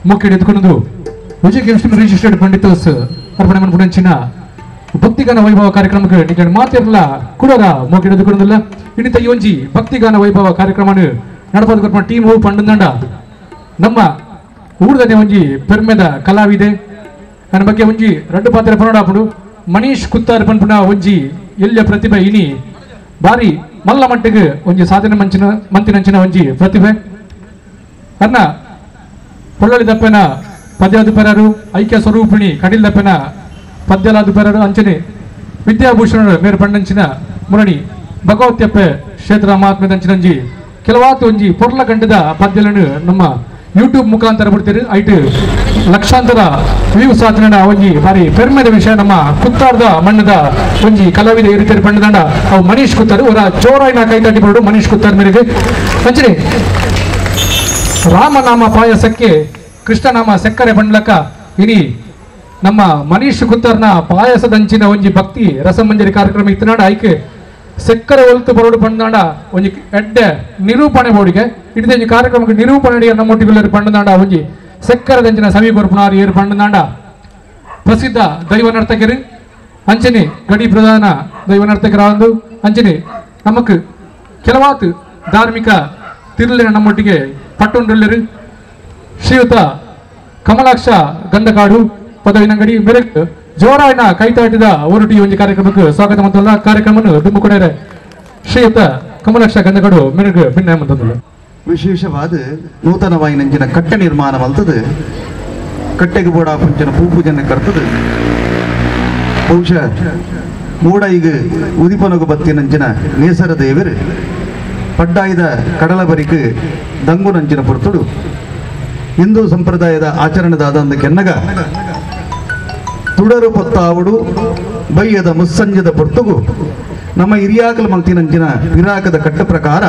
ಮುಖ್ಯ ಎದುಕೊಂಡು ವಿಜಯ chemistry registered ಪಂಡಿತೋಸ್ ಅರ್ಪಣೆ ಮಾಡ್ಕೊಂಡಂಚಿನ ಭಕ್ತಿಗಾನ ವೈಭವ ಕಾರ್ಯಕ್ರಮಕ್ಕೆ ನಿಜ ಮಾತಿರಲ್ಲ ಕೂಡರ ಮುಖ್ಯ ಎದುಕೊಂಡಿಲ್ಲ ಇನ್ನಿತ ಈ ಒಂಜಿ ಭಕ್ತಿಗಾನ ವೈಭವ ಕಾರ್ಯಕ್ರಮ ನಡಪದ ಟೀಮ್ ಹೂ ಪಂಡಂಡ ನಮ್ಮ ಊರದನೆ ಒಂಜಿ ಪೆರ್ಮೆದ ಕಲಾವಿದೆ ನನ್ನ ಬಗ್ಗೆ ಒಂಜಿ ರಡ್ಡು ಪಾತ್ರ ಪನೋಡಾಪುಡು ಮನೀಶ್ ಕುತ್ತಾರ್ ಪನ್ಪುನ ಒಂಜಿ ಎಲ್ಯ ಪ್ರತಿಭೆ ಇನಿ ಬಾರಿ ಮಲ್ಲ ಮಟ್ಟಿಗೆ ಒಂಜಿ ಸಾಧನೆ ಮಂತಿನಂಚಿನ ಒಂಜಿ ಪ್ರತಿಭೆ ಅನ್ನ ಪೊಳ್ಳಳಿ ದಪ್ಪೆನ ಪದ್ಯಾದು ಪೆರರು ಐಕ್ಯ ಸ್ವರೂಪಿಣಿ ಕಡಿಲ್ ದಪ್ಪೆನ ಪದ್ಯಲಾದು ಪೆರರು ಅಂಚನೆ ವಿದ್ಯಾಭೂಷಣ ಮೇರು ಪಂಡಂಚಿನ ಮುರಣಿ ಭಗವತ್ಯಪ್ಪೆ ಕ್ಷೇತ್ರ ಮಹಾತ್ಮೆದಂಚಿನಂಜಿ ಕೆಲವಾತು ಒಂಜಿ ಪೊರ್ಲ ಗಂಟದ ಪದ್ಯಗಳನ್ನು ನಮ್ಮ ಯೂಟ್ಯೂಬ್ ಮುಖಾಂತರ ಬಿಡ್ತೀರಿ ಐಟ್ ಲಕ್ಷಾಂತರ ವ್ಯೂ ಸಾಧನ ಒಂಜಿ ಬಾರಿ ಪೆರ್ಮೆದ ವಿಷಯ ನಮ್ಮ ಕುತ್ತಾರದ ಮಣ್ಣದ ಒಂಜಿ ಕಲಾವಿದ ಇರುತ್ತಾರೆ ಪಂಡದಂಡ ಅವು ಮನೀಶ್ ಕುತ್ತಾರ್ ಅವರ ಜೋರಾಯಿನ ಕೈತಟ್ಟಿ ಬರೋಡು ಮನೀಶ್ ಕುತ್ತಾರ್ ಮೇರೆಗೆ ಅಂಚನೆ ರಾಮನಾಮ ಪಾಯಸಕ್ಕೆ ಕೃಷ್ಣನಾಮ ಸಕ್ಕರೆ ಬಂಡ್ಲಕ ಇನಿ ನಮ್ಮ ಮನೀಶ್ ಕುತ್ತಾರ್ನ ಪಾಯಸದಂಚಿನ ಒಂಜಿ ಭಕ್ತಿ ರಸಮಂಜರಿ ಕಾರ್ಯಕ್ರಮ ಇತ್ತನಾಡ ಐಕೆ ಸಕ್ಕರೆ ಒಲ್ತು ಬರೋಡು ಪಂಡದಾಂಡ ಒಂಜಿ ಎಡ್ಡೆ ನಿರೂಪಣೆ ಬೋಡಿಗೆ ಇಡೀ ಕಾರ್ಯಕ್ರಮಕ್ಕೆ ನಿರೂಪಣೆ ನಮ್ಮೊಟ್ಟಿಗೆ ಪಂಡದಾಂಡ ಒಂಜಿ ಸಕ್ಕರೆ ದಂಚಿನ ಸಮೀಪರ್ಪುನಾರು ಏರು ಪಂಡದಾಂಡ ಪ್ರಸಿದ್ಧ ದೈವ ನರ್ತಕರು ಅಂಚನೆ ಗಡಿ ಪ್ರಧಾನ ದೈವ ನರ್ತಕರಾಂದು ಅಂಚನೆ ನಮಕ್ ಕೆಲವಾತು ಧಾರ್ಮಿಕ ತಿರುಳಿನ ನಮ್ಮೊಟ್ಟಿಗೆ ಪಟ್ಟೊಂಡುಳ್ಳರು ಶ್ರೀಯುತ ಕಮಲಾಕ್ಷ ಗಂಧಕಾಡು ಪದವಿನಂಗಡಿ ಮೆರಕ್ ಜೋರಾಯಿನ ಕೈತಾಟಿದ ಹೊರಟಿ ಒಂದು ಕಾರ್ಯಕ್ರಮಕ್ಕೆ ಸ್ವಾಗತ ಮಂತಲ್ಲ ಕಾರ್ಯಕ್ರಮವನ್ನು ದುಂಬುಕೊಡರೆ ಶ್ರೀಯುತ ಕಮಲಾಕ್ಷ ಗಂಧಕಾಡು ಮೆರಗ್ ಭಿನ್ನ ಮಂತಲ್ಲ ವಿಶೇಷವಾದ ನೂತನವಾಗಿ ನಂಚಿನ ಕಟ್ಟೆ ನಿರ್ಮಾಣ ಮಲ್ತದು ಕಟ್ಟೆಗೆ ಬೋಡ ಪಂಚನ ಪೂಜನೆ ಕರ್ತದು ಬಹುಶಃ ಮೂಡ ಈಗ ಉದಿಪನಗು ಬತ್ತಿ ನಂಚಿನ ನೇಸರ ದೇವರು ಪಡ್ಡಾಯದ ಕಡಲ ಬರಿಕೆ ದಂಗು ನಂಚಿನ ಪೊರ್ತುಡು ಹಿಂದೂ ಸಂಪ್ರದಾಯದ ಆಚರಣೆದಾದ ಒಂದು ಕೆನ್ನಗ ತುಡರು ಪೊತ್ತಾವುಡು ಬಯ್ಯದ ಮುಸ್ಸಂಜದ ಪೊರ್ತುಗು ನಮ್ಮ ಹಿರಿಯಾಕಲ ಮಲ್ತಿನಂಚಿನ ವಿರಾಕದ ಕಟ್ಟ ಪ್ರಕಾರ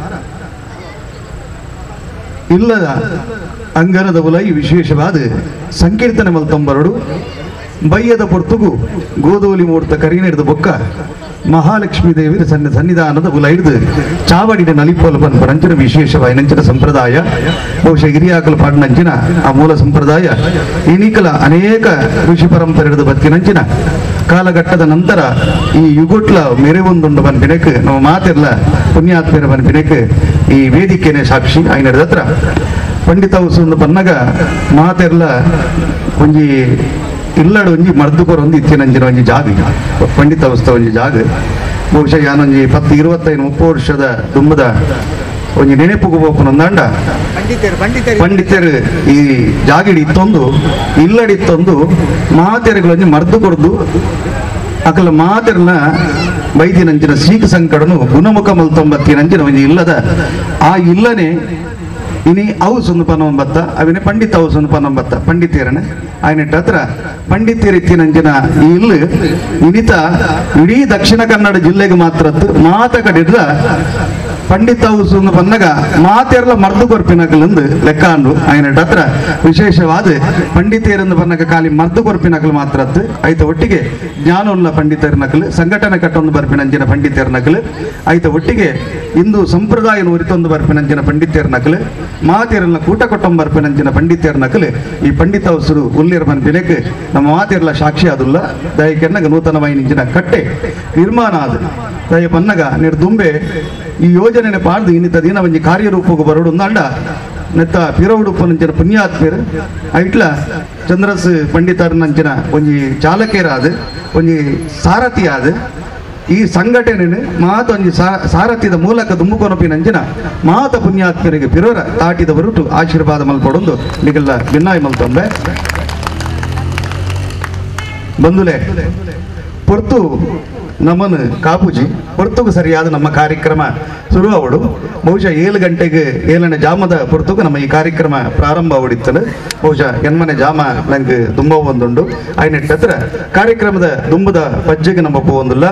ಇಲ್ಲದ ಅಂಗನದ ಉಲೈ ವಿಶೇಷವಾದ ಸಂಕೀರ್ತನೆ ಮಲ್ತಂಬರಡು ಬಯ್ಯದ ಪೊರ್ತುಗು ಗೋಧೂಲಿ ಮೂರ್ತ ಕರಿನಿಡ್ದ ಬೊಕ್ಕ ಮಹಾಲಕ್ಷ್ಮೀ ದೇವಿಯ ಸನ್ನಿಧಾನದ ಉಲ ಹಿಡಿದು ಚಾವಡಿನ ನಲಿಪೋಲು ಪಂಪನಂಚಿನ ವಿಶೇಷವಾಗಿ ನಂಚಿನ ಸಂಪ್ರದಾಯ ಬಹುಶಃ ಹಿರಿಯಾಕಲು ಪಾಡಿನಂಚಿನ ಆ ಮೂಲ ಸಂಪ್ರದಾಯ ಇನಿಕಲ ಅನೇಕ ಋಷಿ ಪರಂಪರೆ ಹಿಡಿದು ಬದುಕಿನಂಚಿನ ಕಾಲಘಟ್ಟದ ನಂತರ ಈ ಯುಗುಟ್ಲ ಮೆರೆವೊಂದುಂಡು ಬನ್ಪಿನಕ್ಕೆ ನಮ್ಮ ಮಾತೆಲ್ಲ ಪುಣ್ಯಾತ್ಮರ ಬನ್ಪಿನಕ್ಕೆ ಈ ವೇದಿಕೆನೇ ಸಾಕ್ಷಿ ಆಯ್ನ ಹಿಡಿದತ್ರ ಪಂಡಿತ ಉತ್ಸವ ಪನ್ನಗ ಮಾತೆಲ್ಲ ಒಂಜಿ ಇಲ್ಲಡು ಒಂಜಿ ಮರ್ದುಕೊರ ಒಂದು ಇತ್ತಿನಂಜಿನ ಒಂಜಿ ಜಾಗ ಪಂಡಿತ ಉತ್ಸವ ಒಂಜಿ ಜಾಗ ಬಹುಶಃ ಯಾನೊಂಜಿ 10-25-30 ವರ್ಷದ ದುಂಬದ ಒಂಜಿ ನೆನಪುಗು ಬೋಪುನಂದಾಂಡ ಪಂಡಿತರು ಈ ಜಾಗಿಡಿ ಇತ್ತೊಂದು ಇಲ್ಲಡಿತ್ತೊಂದು ಮಾತೆರೆಗಳೊಂಜಿ ಮರ್ದು ಕೊಡ್ದು ಅಕಲ ಮಾತೆರ್ನ ಬೈದಿನಂಚಿನ ಸೀಖ ಸಂಕಡನು ಗುಣಮುಖ ಮಲ್ತೊಂಬತ್ತಿನಂಚಿನ ಒಂಜಿ ಇಲ್ಲದ ಆ ಇಲ್ಲನೆ ಇನಿ ಹೌಸ್ ಒಂದು ಪನೊಂಬತ್ತ ಅವಿನೇ ಪಂಡಿತ ಹೌಸ್ ಒಂದು ಪನೊಂಬತ್ತ ಪಂಡಿತೇರನೆ ಆಯ್ನೆಟ್ಟ ಹತ್ರ ಪಂಡಿತೇರಿತ್ತಿನಂಚಿನ ಈ ಇಲ್ಲು ಇನಿತ ಇಡೀ ದಕ್ಷಿಣ ಕನ್ನಡ ಜಿಲ್ಲೆಗೆ ಮಾತ್ರ ಮಾತ ಕಡಿಡ್ದ ಪಂಡಿತ ಹೌಸ್ ಒಂದು ಪನ್ನಗ ಮಾತೆರ್ಲ ಮರ್ದು ಕೊರ್ಪಿನಕಲಂದು ಲೆಕ್ಕಾಂಡು ಆಯ್ನೆಟ್ಟ ಹತ್ರ ವಿಶೇಷವಾದ ಪಂಡಿತೇರಂದು ಪನ್ನಗ ಖಾಲಿ ಮರ್ದು ಕೊರ್ಪಿನಕಲು ಮಾತ್ರ ಐತ ಒಟ್ಟಿಗೆ ಜ್ಞಾನೋಲ್ಲ ಪಂಡಿತರ ನಕಲು ಸಂಘಟನೆ ಕಟ್ಟೊಂದು ಬರ್ಪಿನಂಚಿನ ಪಂಡಿತರ ನಕಲು ಐತ ಒಟ್ಟಿಗೆ ಇಂದು ಸಂಪ್ರದಾಯ ಉರಿತೊಂದು ಬರ್ಪಿನಂಚಿನ ಪಂಡಿತರ ನಕಲು ಮಾತೆರನ್ನ ಕೂಟ ಕೊಟ್ಟಂಬರ್ಪಿನಂಚಿನ ಪಂಡಿತರ ನಕಲು ಈ ಪಂಡಿತ ಹೌಸರು ಉಲ್ಲಿರ ಬನ್ಪಿನಕ್ಕೆ ನಮ್ಮ ಮಾತೆರ್ಲ ಸಾಕ್ಷಿ ಆದುಲ್ಲ ದಯಕೆನ್ನಗ ನೂತನವಾಗಿ ನಿಂಚಿನ ಕಟ್ಟೆ ನಿರ್ಮಾಣ ಆದ ದಯ ಪನ್ನಗ ನಿರ್ದುಂಬೆ ಈ ಯೋಜನೆ ಪಾಡ್ದು ಇನ್ನಿತ ದಿನ ಒಂಜಿ ಕಾರ್ಯರೂಪಕ್ಕೆ ಬರೋಡು ಅಂಡ ನೆತ್ತ ಪಿರವುಡುಪ್ಪನಂಚಿನ ಪುಣ್ಯಾತ್ಮರು ಐಟ್ಲ ಚಂದ್ರಸ್ ಪಂಡಿತರ ನಂಚಿನ ಒಂಜಿ ಚಾಲಕೇರಾದ ಒಂಜಿ ಸಾರಥಿ ಆದ ಈ ಸಂಘಟನೆ ಮಾತ ಒಂಜಿ ಸಾರಥ್ಯದ ಮೂಲಕ ದುಂಬುಕೊನಪಿನಂಚಿನ ಮಾತ ಪುಣ್ಯಾತ್ಮರಿಗೆ ಪಿರೋರ ತಾಟಿದ ಹೊರಟು ಆಶೀರ್ವಾದ ಮಲ್ಪಡೊಂದು ನಿಗಲ್ಲ ಭಿನ್ನಾಯ ಮಲ್ತೊಂಬೆ ಬಂದುಲೆ ಪೊರ್ತು ನಮ್ಮನ್ನು ಕಾಪುಜಿ ಪೊರ್ತುಗು ಸರಿಯಾದ ನಮ್ಮ ಕಾರ್ಯಕ್ರಮ ಶುರು ಅವಡು ಬಹುಶಃ 7 ಗಂಟೆಗೆ 7ನೇ ಜಾಮದ ಪೊರ್ತುಗು ನಮ್ಮ ಈ ಕಾರ್ಯಕ್ರಮ ಪ್ರಾರಂಭ ಅವಡಿತ್ತಲು ಬಹುಶಃ ಎನ್ಮನೆ ಜಾಮ ನಂಗೆ ತುಂಬ ಒಂದುಂಡು ಆಯ್ನೆಟ್ಟ ಹತ್ರ ಕಾರ್ಯಕ್ರಮದ ದುಂಬದ ಪಜ್ಜೆಗೆ ನಮ್ಮ ಒಂದಿಲ್ಲ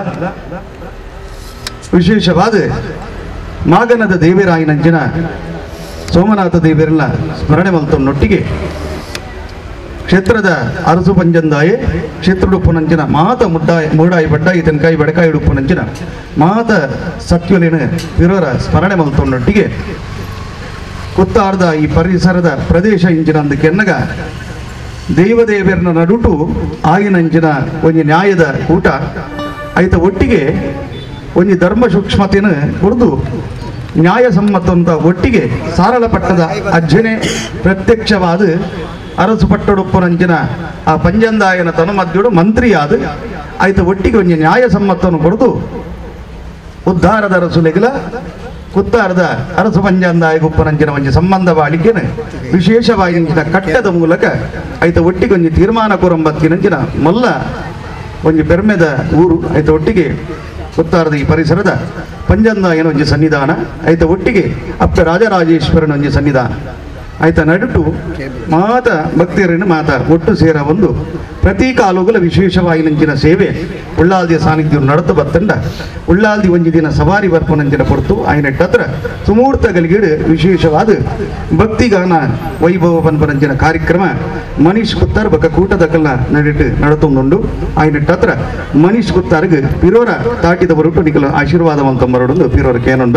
ವಿಶೇಷವಾದ ಮಾಗನದ ದೇವಿರಾಯಿನಂಚಿನ ಸೋಮನಾಥ ದೇವಿರನ್ನ ಸ್ಮರಣೆ ಮಲ್ತೊನ್ನೊಟ್ಟಿಗೆ ಕ್ಷೇತ್ರದ ಅರಸು ಪಂಜಂದಾಯೆ ಕ್ಷೇತ್ರಡುಪ್ಪುನಂಚಿನ ಮಾತ ಮೂಡಾಯಿ ಬಡ್ಡಾಯಿ ತೆನ್ಕಾಯಿ ಬಡಕಾಯಿ ಉಡುಪ್ಪುನಂಚಿನ ಮಾತ ಸತ್ಯುಲಿನ ವಿರೋರ ಸ್ಮರಣೆ ಮಲ್ತೊನ್ನೊಟ್ಟಿಗೆ ಕುತ್ತಾರ್ದ ಈ ಪರಿಸರದ ಪ್ರದೇಶ ಇಂಚಿನಂದು ಕೆನ್ನಗ ದೇವದೇವರನ್ನ ನಡುಟು ಆಗಿನಂಚಿನ ಒಂದು ನ್ಯಾಯದ ಊಟ ಐತ ಒಟ್ಟಿಗೆ ಒಂದು ಧರ್ಮ ಸೂಕ್ಷ್ಮತೆಯನ್ನು ಕುರಿದು ನ್ಯಾಯಸಮ್ಮತ ಒಟ್ಟಿಗೆ ಸಾರಳ ಪಟ್ಟದ ಅಜ್ಜನೆ ಪ್ರತ್ಯಕ್ಷವಾದ ಅರಸು ಪಟ್ಟೊಡುಪ್ಪನಂಚಿನ ಆ ಪಂಜಂದಾಯನ ತನುಮದ್ಯುಡು ಮಂತ್ರಿಯಾದ ಆಯ್ತ ಒಟ್ಟಿಗೆ ಒಂದು ನ್ಯಾಯಸಮ್ಮತವನ್ನು ಕೊಡದು ಉದ್ಧಾರದ ಅರಸುಲೆಗಲ ಕುತ್ತಾರದ ಅರಸು ಪಂಜಂದಾಯ ಗುಪ್ಪನಂಚಿನ ಒಂದು ಸಂಬಂಧ ಬಾಳಿಕೆನ ವಿಶೇಷವಾಗಿ ಕಟ್ಟದ ಮೂಲಕ ಆಯ್ತ ಒಟ್ಟಿಗೆ ಒಂದು ತೀರ್ಮಾನ ಕೂರಂಬತ್ತಿನಂಚಿನ ಮೊಲ್ಲ ಒಂದು ಬೆರ್ಮೆದ ಊರು ಆಯ್ತ ಒಟ್ಟಿಗೆ ಕುತ್ತಾರದ ಈ ಪರಿಸರದ ಪಂಜಂದಾಯನ ಒಂದು ಸನ್ನಿಧಾನ ಆಯ್ತ ಒಟ್ಟಿಗೆ ಅಪ್ಪ ರಾಜರಾಜೇಶ್ವರನ ಒಂದು ಸನ್ನಿಧಾನ ಆಯ್ತ ನಡುಟು ಮಾತ ಭಕ್ತಿಯರನ್ನು ಮಾತ ಒಟ್ಟು ಸೇರ ಒಂದು ಪ್ರತಿ ಕಾಲುಗಳ ವಿಶೇಷವಾಗಿ ನಂಚಿನ ಸೇವೆ ಉಳ್ಳಾಲ್ದಿಯ ಸಾನ್ನಿಧ್ಯ ನಡತು ಬತ್ತಂಡ ಉಳ್ಳಾಲ್ದಿ ಒಂದು ದಿನ ಸವಾರಿ ಬರ್ಪನಂಚಿನ ಕೊಡ್ತು ಆಯ್ನಟ್ಟತ್ರ ಸುಮೂರ್ತಗಳಿಗಿಡು ವಿಶೇಷವಾದ ಭಕ್ತಿಗಾನ ವೈಭವ ಪನ್ಪನಂಚಿನ ಕಾರ್ಯಕ್ರಮ ಮನೀಶ್ ಕುತ್ತಾರ್ ಬಕ ಕೂಟದಕಲ್ಲ ನಡಿಟ್ಟು ನಡತೊಂದುಂಡು ಆಯ್ನಟ್ಟತ್ರ ಮನೀಶ್ ಕುತ್ತಾರ್ಗೆ ಪಿರೋರ ತಾಟಿದ ಬರುಟ್ಟು ನಿಕಲು ಆಶೀರ್ವಾದವಂತಂಬರೊಂದು ಪಿರೋರ ಕೇನೊಂಡ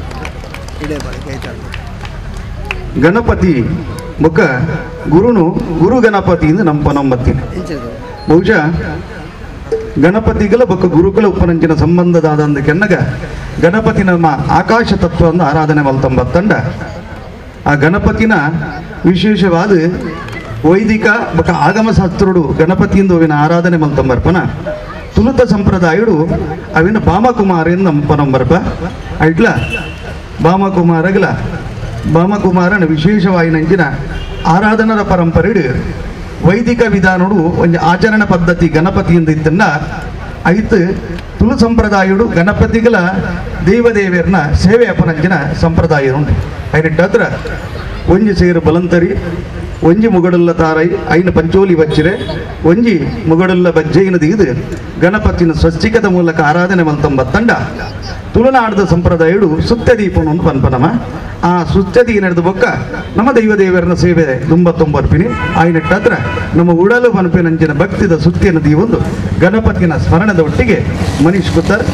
ಗಣಪತಿ ಮುಖ ಗುರುನು ಗುರು ಗಣಪತಿಯಿಂದ ನಂಬತ್ತೀನಿ ಬಹುಶಃ ಗಣಪತಿಗಳ ಬೊಕ್ಕ ಗುರುಗಳ ಉಪನಂಚಿನ ಸಂಬಂಧದಾದಂದು ಕೆನ್ನಗ ಗಣಪತಿ ನಮ್ಮ ಆಕಾಶ ತತ್ವವನ್ನು ಆರಾಧನೆ ಮಲ್ತಂಬತ್ತಂಡ ಆ ಗಣಪತಿನ ವಿಶೇಷವಾದ ವೈದಿಕ ಬೊಕ್ಕ ಆಗಮಶಾಸ್ತ್ರುಡು ಗಣಪತಿಯಿಂದ ಅವಿನ ಆರಾಧನೆ ಮಲ್ತಂಬರ್ಪನ ತುಲುತ ಸಂಪ್ರದಾಯಡು ಅವಿನ ಭಾಮಕುಮಾರಿಯಿಂದ ನಂಪನಂಬರ್ಪ ಐಟ್ಲ ಭಾಮಕುಮಾರಗಲ ಭಾಮಕುಮಾರನ ವಿಶೇಷವಾಗಿ ನಂಚಿನ ಆರಾಧನರ ಪರಂಪರೆಡು ವೈದಿಕ ವಿಧಾನಡು ಒಂದು ಆಚರಣ ಪದ್ಧತಿ ಗಣಪತಿಯಿಂದ ಇತ್ತನ್ನ ಐತು ತುಳು ಸಂಪ್ರದಾಯಡು ಗಣಪತಿಗಳ ದೇವದೇವರನ್ನ ಸೇವೆ ಅಪನಂಚಿನ ಸಂಪ್ರದಾಯ ಉಂಟು ಐನಿಟ್ಟ ಒಂಜಿ ಸೇರು ಬಲಂತರಿ ಒಂಜಿ ಮುಗಡುಲ್ಲ ತಾರೈ ಐನ ಪಂಚೋಲಿ ಬಚ್ಚಿರೆ ಒಂಜಿ ಮುಗಡುಲ್ಲ ಬಜ್ಜೈನ ದೀದು ಗಣಪತಿನ ಸ್ವಸ್ತಿಕದ ಮೂಲಕ ಆರಾಧನೆ ಮಲ್ತಂಬತ್ತಂಡ ತುಳುನಾಡದ ಸಂಪ್ರದಾಯಡು ಸುತ್ತ ದೀಪವನ್ನು ಪನ್ಪನಮ ಆ ಸುತ್ತದಿ ನಡೆದ ಬೊಕ್ಕ ನಮ್ಮ ದೈವದೇವರನ ಸೇವೆ ದುಂಬತ್ತೊಂಬರ್ಪಿನಿ ಆಯ್ನಟ್ಟ ನಮ್ಮ ಉಡಲು ಪನ್ಪಿನಂಚಿನ ಭಕ್ತಿದ ಸುತ್ತಿನ ದೀವೊಂದು ಗಣಪತಿನ ಸ್ಮರಣದ ಒಟ್ಟಿಗೆ ಮನೀಶ್ ಕುತ್ತಾರ್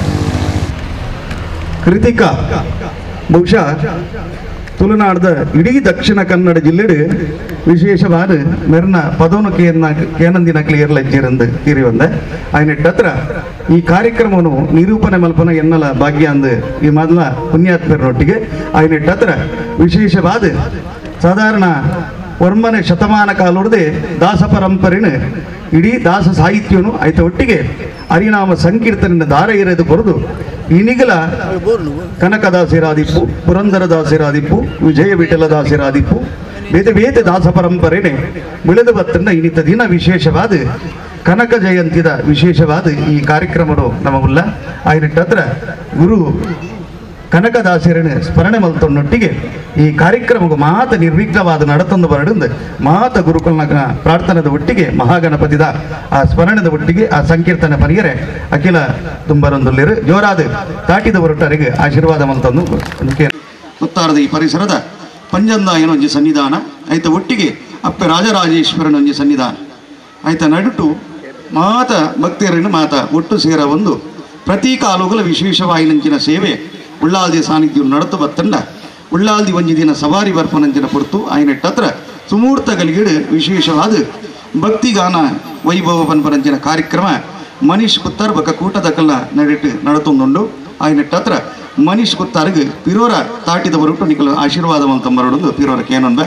ಕೃತಿಕ ಬಹುಶಃ ತುಳುನಾಡದ ಇಡೀ ದಕ್ಷಿಣ ಕನ್ನಡ ಜಿಲ್ಲೆಡು ವಿಶೇಷವಾದ ಮೆರ್ನ ಪದೋನು ಕೇನಂದಿನ ಕ್ಲಿಯರ್ ಲಜ್ಜಿರಂದು ತೀರಿ ಬಂದ ಆಯ್ನಟ್ಟ ಈ ಕಾರ್ಯಕ್ರಮವನ್ನು ನಿರೂಪಣೆ ಮಲ್ಪನ ಎನ್ನಲ ಭಾಗ್ಯ ಅಂದು ಈ ಮೊದಲ ಪುಣ್ಯಾತ್ಮರನೊಟ್ಟಿಗೆ ಆಯ್ನಟ್ಟ ವಿಶೇಷವಾದ ಸಾಧಾರಣ ವರ್ಮನೆ ಶತಮಾನ ಕಾಲೊಡದೆ ದಾಸ ಪರಂಪರೆನ ಇಡೀ ದಾಸ ಸಾಹಿತ್ಯನು ಆಯ್ತ ಒಟ್ಟಿಗೆ ಹರಿನಾಮ ಸಂಕೀರ್ತನ ದಾರ ಇರೋದು ಕೊರದು ಇನಿಗಲ ಕನಕದಾಸರಾದಿಪ್ಪು ಪುರಂದರದಾಸರಾದಿಪ್ಪು ವಿಜಯ ವಿಠಲದಾಸರಾದಿಪ್ಪು ಬೇತೆ ಬೇತೆ ದಾಸ ಪರಂಪರೆನೆ ಬೆಳೆದು ಬತ್ತಂಡ ಇನ್ನಿತ ದಿನ ವಿಶೇಷವಾದ ಕನಕ ಜಯಂತಿದ ವಿಶೇಷವಾದ ಈ ಕಾರ್ಯಕ್ರಮಗಳು ನಮಗುಲ್ಲ ಆಯ್ನಟ್ಟ ಗುರು ಕನಕದಾಸರನ್ನ ಸ್ಮರಣೆ ಮಲ್ತೊನ್ನೊಟ್ಟಿಗೆ ಈ ಕಾರ್ಯಕ್ರಮಕ್ಕೆ ಮಾತ ನಿರ್ವಿಘ್ನವಾದ ನಡತೊಂದು ಬರಡಿಂದ ಮಾತ ಗುರುಕುಲನ ಪ್ರಾರ್ಥನೆದ ಒಟ್ಟಿಗೆ ಮಹಾಗಣಪತಿದ ಆ ಸ್ಮರಣದ ಒಟ್ಟಿಗೆ ಆ ಸಂಕೀರ್ತನೆ ಪರಿಯರೆ ಅಖಿಲ ತುಂಬರೊಂದುಲ್ಲಿರು ಜೋರಾದ ತಾಟಿದ ಹೊರಟರಿಗೆ ಆಶೀರ್ವಾದ ಮಲ್ತಂದು ಕುತ್ತಾರದ ಈ ಪರಿಸರದ ಪಂಜಂದಾಯನ ಒಂಜಿ ಸನ್ನಿಧಾನ ಆಯ್ತ ಒಟ್ಟಿಗೆ ಅಪ್ಪ ರಾಜರಾಜೇಶ್ವರನ ಒಂಜಿ ಸನ್ನಿಧಾನ ಆಯ್ತ ನಡುಟು ಮಾತ ಭಕ್ತಿಯರನ್ನು ಮಾತ ಒಟ್ಟು ಸೇರ ಒಂದು ಪ್ರತಿ ಕಾಲುಗಳ ವಿಶೇಷವಾಗಿ ನಂಚಿನ ಸೇವೆ ಉಳ್ಳಾಲ್ದಿ ಸಾನ್ನಿಧ್ಯ ನಡತು ಬತ್ತಂಡ ಉಳ್ಳಾಲ್ದಿ ಒಂಜಿ ದಿನ ಸವಾರಿ ಬರ್ಪನಂಚಿನ ಪೊರ್ತು ಆಯ್ನಟ್ಟ ಸುಮೂರ್ತಗಳಿಗಿಡು ವಿಶೇಷವಾದ ಭಕ್ತಿಗಾನ ವೈಭವ ಪನ್ಪನಂಚಿನ ಕಾರ್ಯಕ್ರಮ ಮನೀಶ್ ಕುತ್ತಾರ್ ಬಕ ಕೂಟದಕಲ್ಲ ನಡಿಟ್ಟು ನಡತೊಂದುಂಡು ಆಯ್ನಟ್ಟ ಮನೀಶ್ ಕುತ್ತಾರ್ಗೆ ಪಿರೋರ ತಾಟಿದ ಹೊರಟು ನಿಕಲು ಆಶೀರ್ವಾದ ಮಲ್ತಂಬರೊಂದು ಪಿರೋರ ಕೇನೊಂದ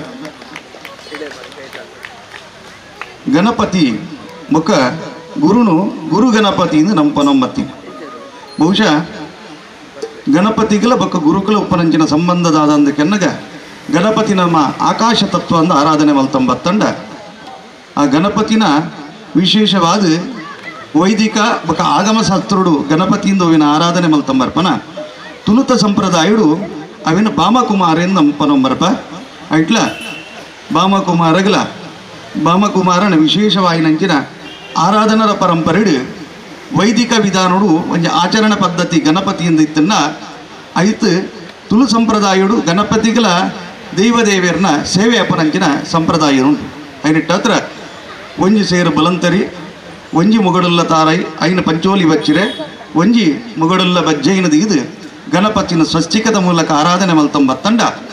ಗಣಪತಿ ಮುಖ ಗುರುನು ಗುರು ಗಣಪತಿಯಿಂದ ನಂಬತ್ತೀನಿ ಬಹುಶಃ ಗಣಪತಿಗಳ ಬೊಕ್ಕ ಗುರುಕುಲ ಉಪನಂಚಿನ ಸಂಬಂಧದಾದಂದು ಕೆನ್ನಗ ಗಣಪತಿ ನಮ್ಮ ಆಕಾಶ ತತ್ವ ಅಂದ ಆರಾಧನೆ ಮಲ್ತಂಬತ್ತಂಡ ಆ ಗಣಪತಿನ ವಿಶೇಷವಾದ ವೈದಿಕ ಬೊಕ್ಕ ಆಗಮಶಾಸ್ತ್ರುಡು ಗಣಪತಿಯಿಂದ ಅವಿನ ಆರಾಧನೆ ಮಲ್ತಂಬರ್ಪನ ತುಳುತ ಸಂಪ್ರದಾಯಡು ಅವಿನ ಭಾಮಕುಮಾರೆಂದು ನಂಪನೊಂಬರ್ಪ ಐಟ್ಲ ಭಾಮಕುಮಾರಗಲ ಭಾಮಕುಮಾರನ ವಿಶೇಷವಾಗಿ ನಂಚಿನ ಆರಾಧನರ ಪರಂಪರೆಡು ವೈದಿಕ ವಿಧಾನಡು ಒಂದು ಆಚರಣ ಪದ್ಧತಿ ಗಣಪತಿಯಿಂದ ಇತ್ತನ್ನ ಐತು ತುಳು ಸಂಪ್ರದಾಯಡು ಗಣಪತಿಗಳ ದೈವದೇವರನ್ನ ಸೇವೆ ಅಪನಂಚಿನ ಸಂಪ್ರದಾಯ ಉಂಟು ಐನಿಟ್ಟ ಒಂಜಿ ಸೇರು ಬಲಂತರಿ ಒಂಜಿ ಮುಗಡುಲ್ಲ ತಾರೈ ಐನ ಪಂಚೋಲಿ ಬಚ್ಚಿರೆ ಒಂಜಿ ಮುಗಡುಲ್ಲ ಬಜ್ಜೈನ ದೀದು ಗಣಪತಿನ ಸ್ವಸ್ತಿಕದ ಮೂಲಕ ಆರಾಧನೆ ಮಲ್ತಂಬತ್ತಂಡ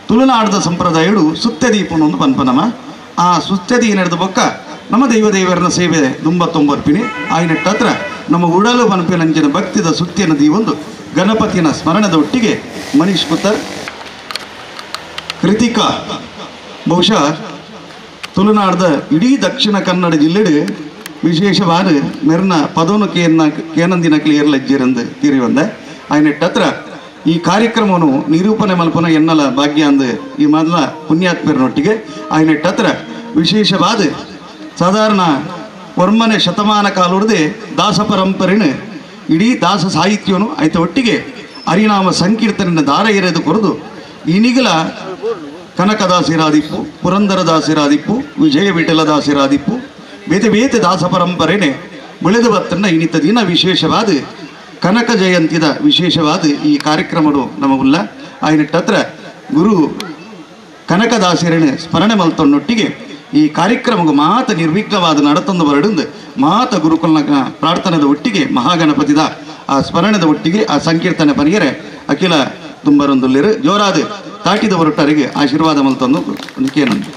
ತುಳುನಾಡದ ಸಂಪ್ರದಾಯಗಳು ಸುತ್ಯದೀಪನ ಒಂದು ಪನ್ಪನಮ ಆ ಸುತ್ಯದಿ ನಡೆದ ಬೊಕ್ಕ ನಮ್ಮ ದೇವರನ್ನ ಸೇವೆ ದುಂಬ ತೊಂಬರ್ಪಿನಿ ಆಯ್ನೆಟ್ಟ ಹತ್ರ ನಮ್ಮ ಉಡಲು ಪನ್ಪಿನಂಚಿನ ಭಕ್ತಿದ ಸುತ್ಯ ನದಿ ಒಂದು ಗಣಪತಿಯನ ಸ್ಮರಣದ ಒಟ್ಟಿಗೆ ಮನೀಶ್ ಪುತ್ತರ್ ಕೃತಿಕಾ ಬಹುಶಃ ತುಳುನಾಡದ ಇಡೀ ದಕ್ಷಿಣ ಕನ್ನಡ ಜಿಲ್ಲೆಡು ವಿಶೇಷವಾದ ಮೆರ್ನ ಪದೋನು ಕೇನಂದಿನ ಕ್ಲಿಯರ್ ಲಜ್ಜಿರಂದು ತೀರಿ ಬಂದ ಆಯ್ನೆಟ್ಟ ಹತ್ರ ಈ ಕಾರ್ಯಕ್ರಮವನ್ನು ನಿರೂಪಣೆ ಮಲ್ಪನ ಎನ್ನಲ ಭಾಗ್ಯ ಅಂದು ಈ ಮೊದಲ ಪುಣ್ಯಾತ್ಮರನೊಟ್ಟಿಗೆ ಆಯ್ನೆಟ್ಟ ಹತ್ರ ವಿಶೇಷವಾದ ಸಾಧಾರಣ ವರ್ಮನೆ ಶತಮಾನ ಕಾಲುಡ್ದೆ ದಾಸ ಪರಂಪರೆನ ಇಡೀ ದಾಸ ಸಾಹಿತ್ಯವನ್ನು ಆಯ್ತ ಒಟ್ಟಿಗೆ ಹರಿನಾಮ ಸಂಕೀರ್ತನ ದಾರ ಎರೆದು ಕೊರೆದು ಇನಿಗಲ ಕನಕದಾಸಿರಾದಿಪ್ಪು ಪುರಂದರದಾಸಿರಾದಿಪ್ಪು ವಿಜಯ ವಿಠಲದಾಸಿರಾದಿಪ್ಪು ಬೇತೆ ಬೇತೆ ದಾಸ ಪರಂಪರೆನೆ ಬೆಳೆದು ಬತ್ತನ್ನ ಇನ್ನಿತ ದಿನ ವಿಶೇಷವಾದ ಕನಕ ಜಯಂತಿದ ವಿಶೇಷವಾದ ಈ ಕಾರ್ಯಕ್ರಮಗಳು ನಮಗುಲ್ಲ ಆಯ್ನೆಟ್ಟತ್ರ ಗುರು ಕನಕದಾಸಿರನೆ ಸ್ಮರಣೆ ಮಲ್ತೊನ್ನೊಟ್ಟಿಗೆ ಈ ಕಾರ್ಯಕ್ರಮಗೂ ಮಾತ ನಿರ್ವಿಘ್ನವಾದ ನಡತಂದು ಬರಡಿಂದು ಮಾತ ಗುರುಕುಲನ ಪ್ರಾರ್ಥನೆದ ಒಟ್ಟಿಗೆ ಮಹಾಗಣಪತಿದ ಆ ಸ್ಮರಣದ ಒಟ್ಟಿಗೆ ಆ ಸಂಕೀರ್ತನೆ ಪನಿಯರೆ ಅಖಿಲ ತುಂಬರೊಂದುಲ್ಲಿರು ಜೋರಾದ ತಾಟಿದ ಹೊರಟರಿಗೆ ಆಶೀರ್ವಾದ ಮಲ್ತಂದು ಕೇನಂದು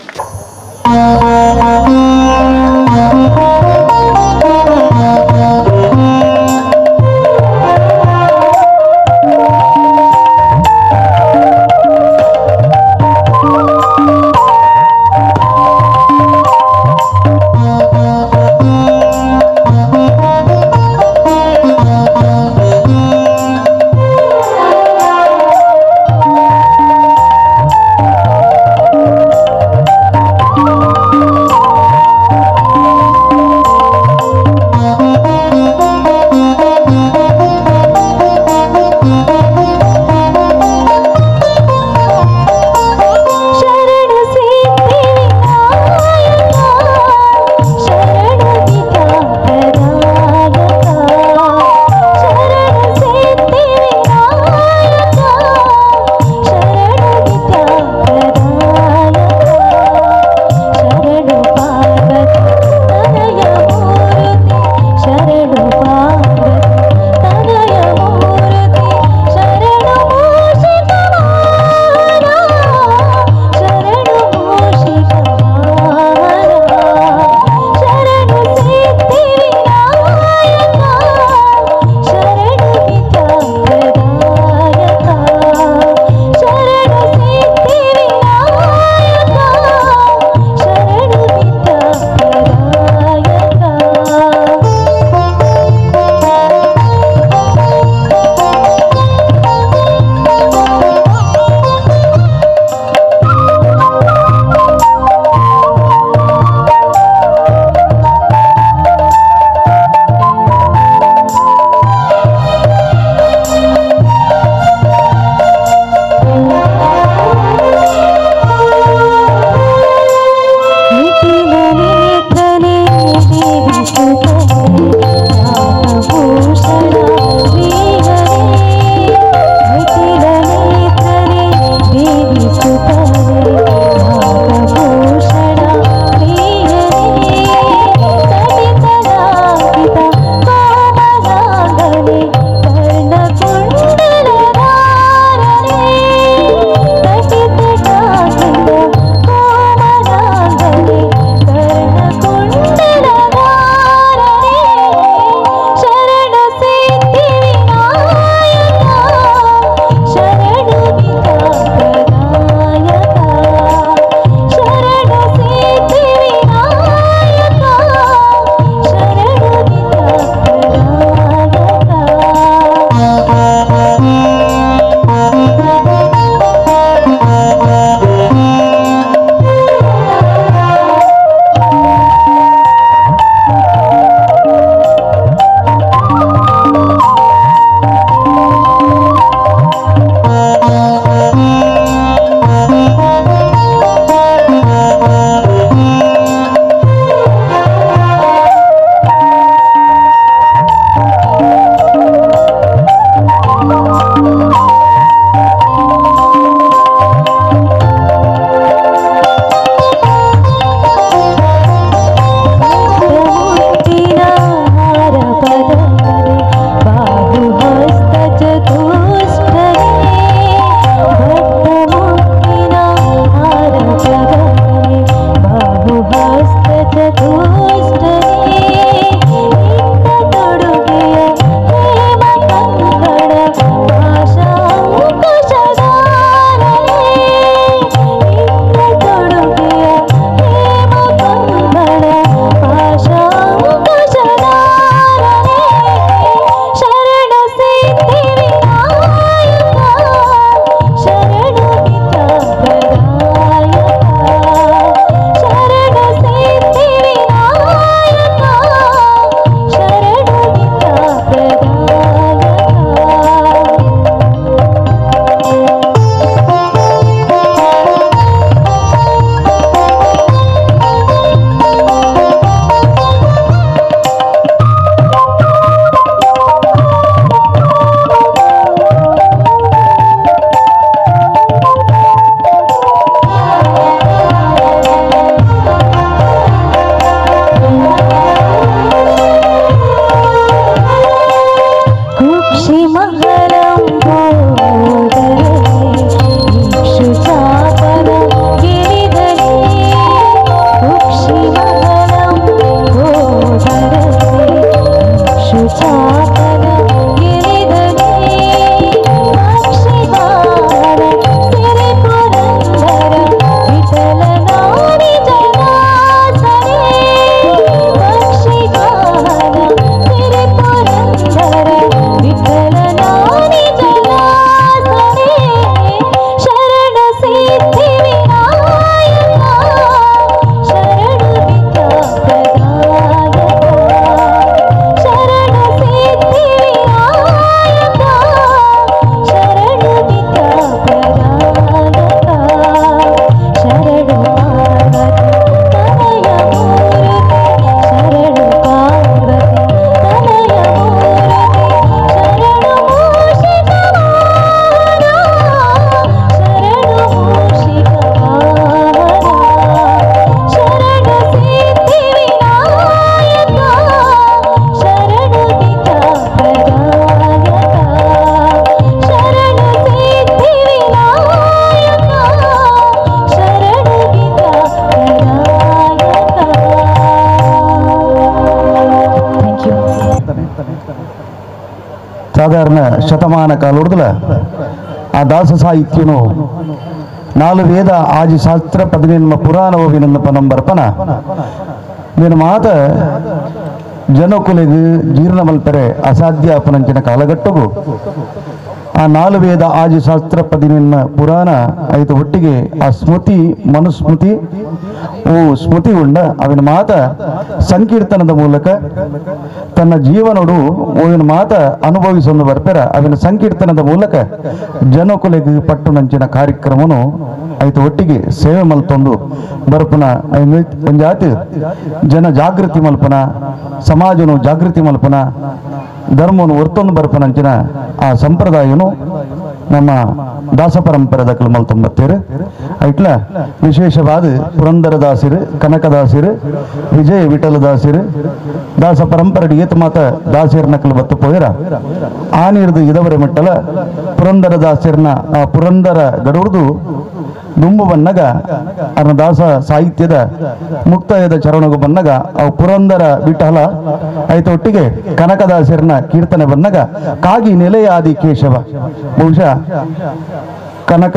ಶತಮಾನ ಕಾಲ ಹೊಡೆದಲ ಆ ದಾಸ ಸಾಹಿತ್ಯನು 4 ವೇದ 5 ಶಾಸ್ತ್ರ 18 ಪುರಾಣ ಓವಿನ ಪನಂಬರ್ಪನ నేను ಮಾತ ಜನಕುಲೆಗೆ ಜೀರ್ಣ ಮಲ್ಪರೆ ಅಸಾಧ್ಯ ಅಪನಂಚಿನ ಕಾಲಘಟ್ಟಗೂ ಆ 4 ವೇದ 5 ಶಾಸ್ತ್ರ 18 ಪುರಾಣ ಐದು ಒಟ್ಟಿಗೆ ಆ ಸ್ಮೃತಿ ಮನುಸ್ಮೃತಿ ಓ ಸ್ಮೃತಿ ಉಂಡ ಅವಿನ ಮಾತ ಸಂಕೀರ್ತನದ ಮೂಲಕ ತನ್ನ ಜೀವನೋಡು ಓವಿನ ಮಾತ ಅನುಭವಿಸೊಂದು ಬರ್ಪೆರ ಅವಿನ ಸಂಕೀರ್ತನದ ಮೂಲಕ ಜನಕುಲೆಗೆ ಪಟ್ಟು ನಂಚಿನ ಕಾರ್ಯಕ್ರಮನು ಐದು ಒಟ್ಟಿಗೆ ಸೇವೆ ಮಲ್ತೊಂದು ಬರ್ಪುನ ಒಂಜಾತಿ ಜನ ಜಾಗೃತಿ ಮಲ್ಪನ ಸಮಾಜನು ಜಾಗೃತಿ ಮಲ್ಪನ ಧರ್ಮವನ್ನು ಹೊರ್ತೊಂದು ಬರ್ಪನಂಚಿನ ಆ ಸಂಪ್ರದಾಯನು ನಮ್ಮ ದಾಸ ಪರಂಪರೆ ಮಲ್ತೊಂಬತ್ತೇರು ಐಟ್ಲ ವಿಶೇಷವಾದ ಪುರಂದರದಾಸರು ಕನಕದಾಸರು ವಿಜಯ ವಿಠಲದಾಸರು ದಾಸ ಪರಂಪರೆ ಏತು ಮಾತ ದಾಸಿಯರ್ ನಕಲು ಬತ್ತು ಪೋಯರ ಆ ನೀರ್ದು ಇದವರೆ ಮೆಟ್ಟಲ ಪುರಂದರದಾಸರ್ನ ಆ ಪುರಂದರ ಗಡುವುದು ದುಂಬು ಬನ್ನಗ ಅನ್ನ ದಾಸ ಸಾಹಿತ್ಯದ ಮುಕ್ತಾಯದ ಚರಣಗು ಬನ್ನಗ ಅವು ಪುರಂದರ ವಿಠಲ ಐತೊಟ್ಟಿಗೆ ಕನಕದಾಸರನ ಕೀರ್ತನೆ ಬನ್ನಗ ಕಾಗಿ ನೆಲೆಯಾದಿ ಕೇಶವ ಬಹುಶಃ ಕನಕ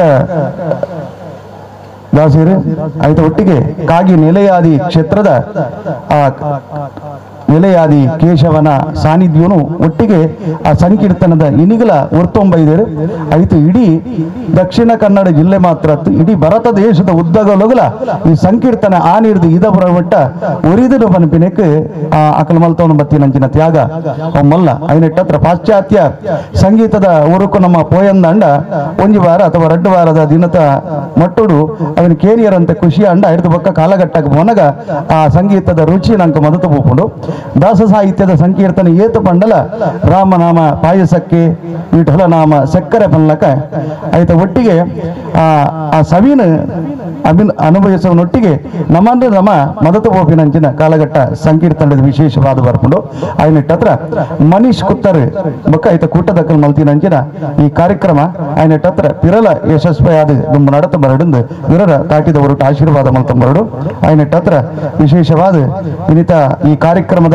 ದಾಸರು ಐತ ಒಟ್ಟಿಗೆ ಕಾಗಿ ನೆಲೆಯಾದಿ ಕ್ಷೇತ್ರದ ಆ ನೆಲೆಯಾದಿ ಕೇಶವನ ಸಾನ್ನಿಧ್ಯವನು ಒಟ್ಟಿಗೆ ಆ ಸಂಕೀರ್ತನದ ಇನಿಗಲ ಹೊರ್ತೊಂಬೈದರು ಐತು ಇಡೀ ದಕ್ಷಿಣ ಕನ್ನಡ ಜಿಲ್ಲೆ ಮಾತ್ರ ಇಡೀ ಭಾರತ ದೇಶದ ಉದ್ದಗಲೊಗಲ ಈ ಸಂಕೀರ್ತನ ಆ ನೀರ್ದು ಇದ ಬರಬಟ್ಟ ಒರಿದಿನ ಪನಪಿನಕ್ಕೆ ಆ ಅಕಲ್ ಮಲ್ತವನು ಬತ್ತಿನಂಚಿನ ತ್ಯಾಗ ಒಮ್ಮಲ್ಲ ಐನೆಟ್ಟತ್ರ ಪಾಶ್ಚಾತ್ಯ ಸಂಗೀತದ ಉರುಕು ನಮ್ಮ ಪೋಯಂದಂಡ ಒಂಜಿ ವಾರ ಅಥವಾ 2 ವಾರದ ದಿನದ ಮಟ್ಟುಡು ಅವನ ಕೇರಿಯರ್ ಅಂತ ಖುಷಿ ಅಂಡ ಹಿಡಿದು ಬಕ್ಕ ಕಾಲಘಟ್ಟಕ್ಕೆ ಹೋನಗ ಆ ಸಂಗೀತದ ರುಚಿ ನಂಗೆ ಮದತು ಪೋಪುಂಡು ದಾಸ ಸಾಹಿತ್ಯದ ಸಂಕೀರ್ತನೆ ಏತು ಪಂಡಲ ರಾಮನಾಮ ಪಾಯಸಕ್ಕೆ ವಿಠಲನಾಮ ಸಕ್ಕರೆ ಪಲ್ಲಕ ಐತ ಒಟ್ಟಿಗೆ ಆ ಸವಿನ ಅನುಭವಿಸುವನೊಟ್ಟಿಗೆ ನಮ್ಮಂದ್ರೆ ನಮ್ಮ ಮದತ ಬೋಪಿನಂಚಿನ ಕಾಲಘಟ್ಟ ಸಂಕೀರ್ತನದ ವಿಶೇಷವಾದ ಬರ್ಕೊಂಡು ಆಯ್ನೆಟ್ಟತ್ರ ಮನೀಶ್ ಕುತ್ತರ್ ಬೊಕ್ಕ ಐತ ಕೂಟದಕ್ಕಲ್ ಮಲ್ತಿನಂಚಿನ ಈ ಕಾರ್ಯಕ್ರಮ ಆಯ್ನೆಟ್ಟತ್ರ ಪಿರಲ ಯಶಸ್ವಿಯಾದ ನಮ್ಮ ನಡತ ಬರಡಿಂದು ವಿರರ ತಾಟಿದ ಹೊರಟು ಆಶೀರ್ವಾದ ಮಲ್ತಂಬರಡು ಆಯ್ನೆಟ್ಟತ್ರ ವಿಶೇಷವಾದ ವಿನಿತ ಈ ಕಾರ್ಯಕ್ರಮದ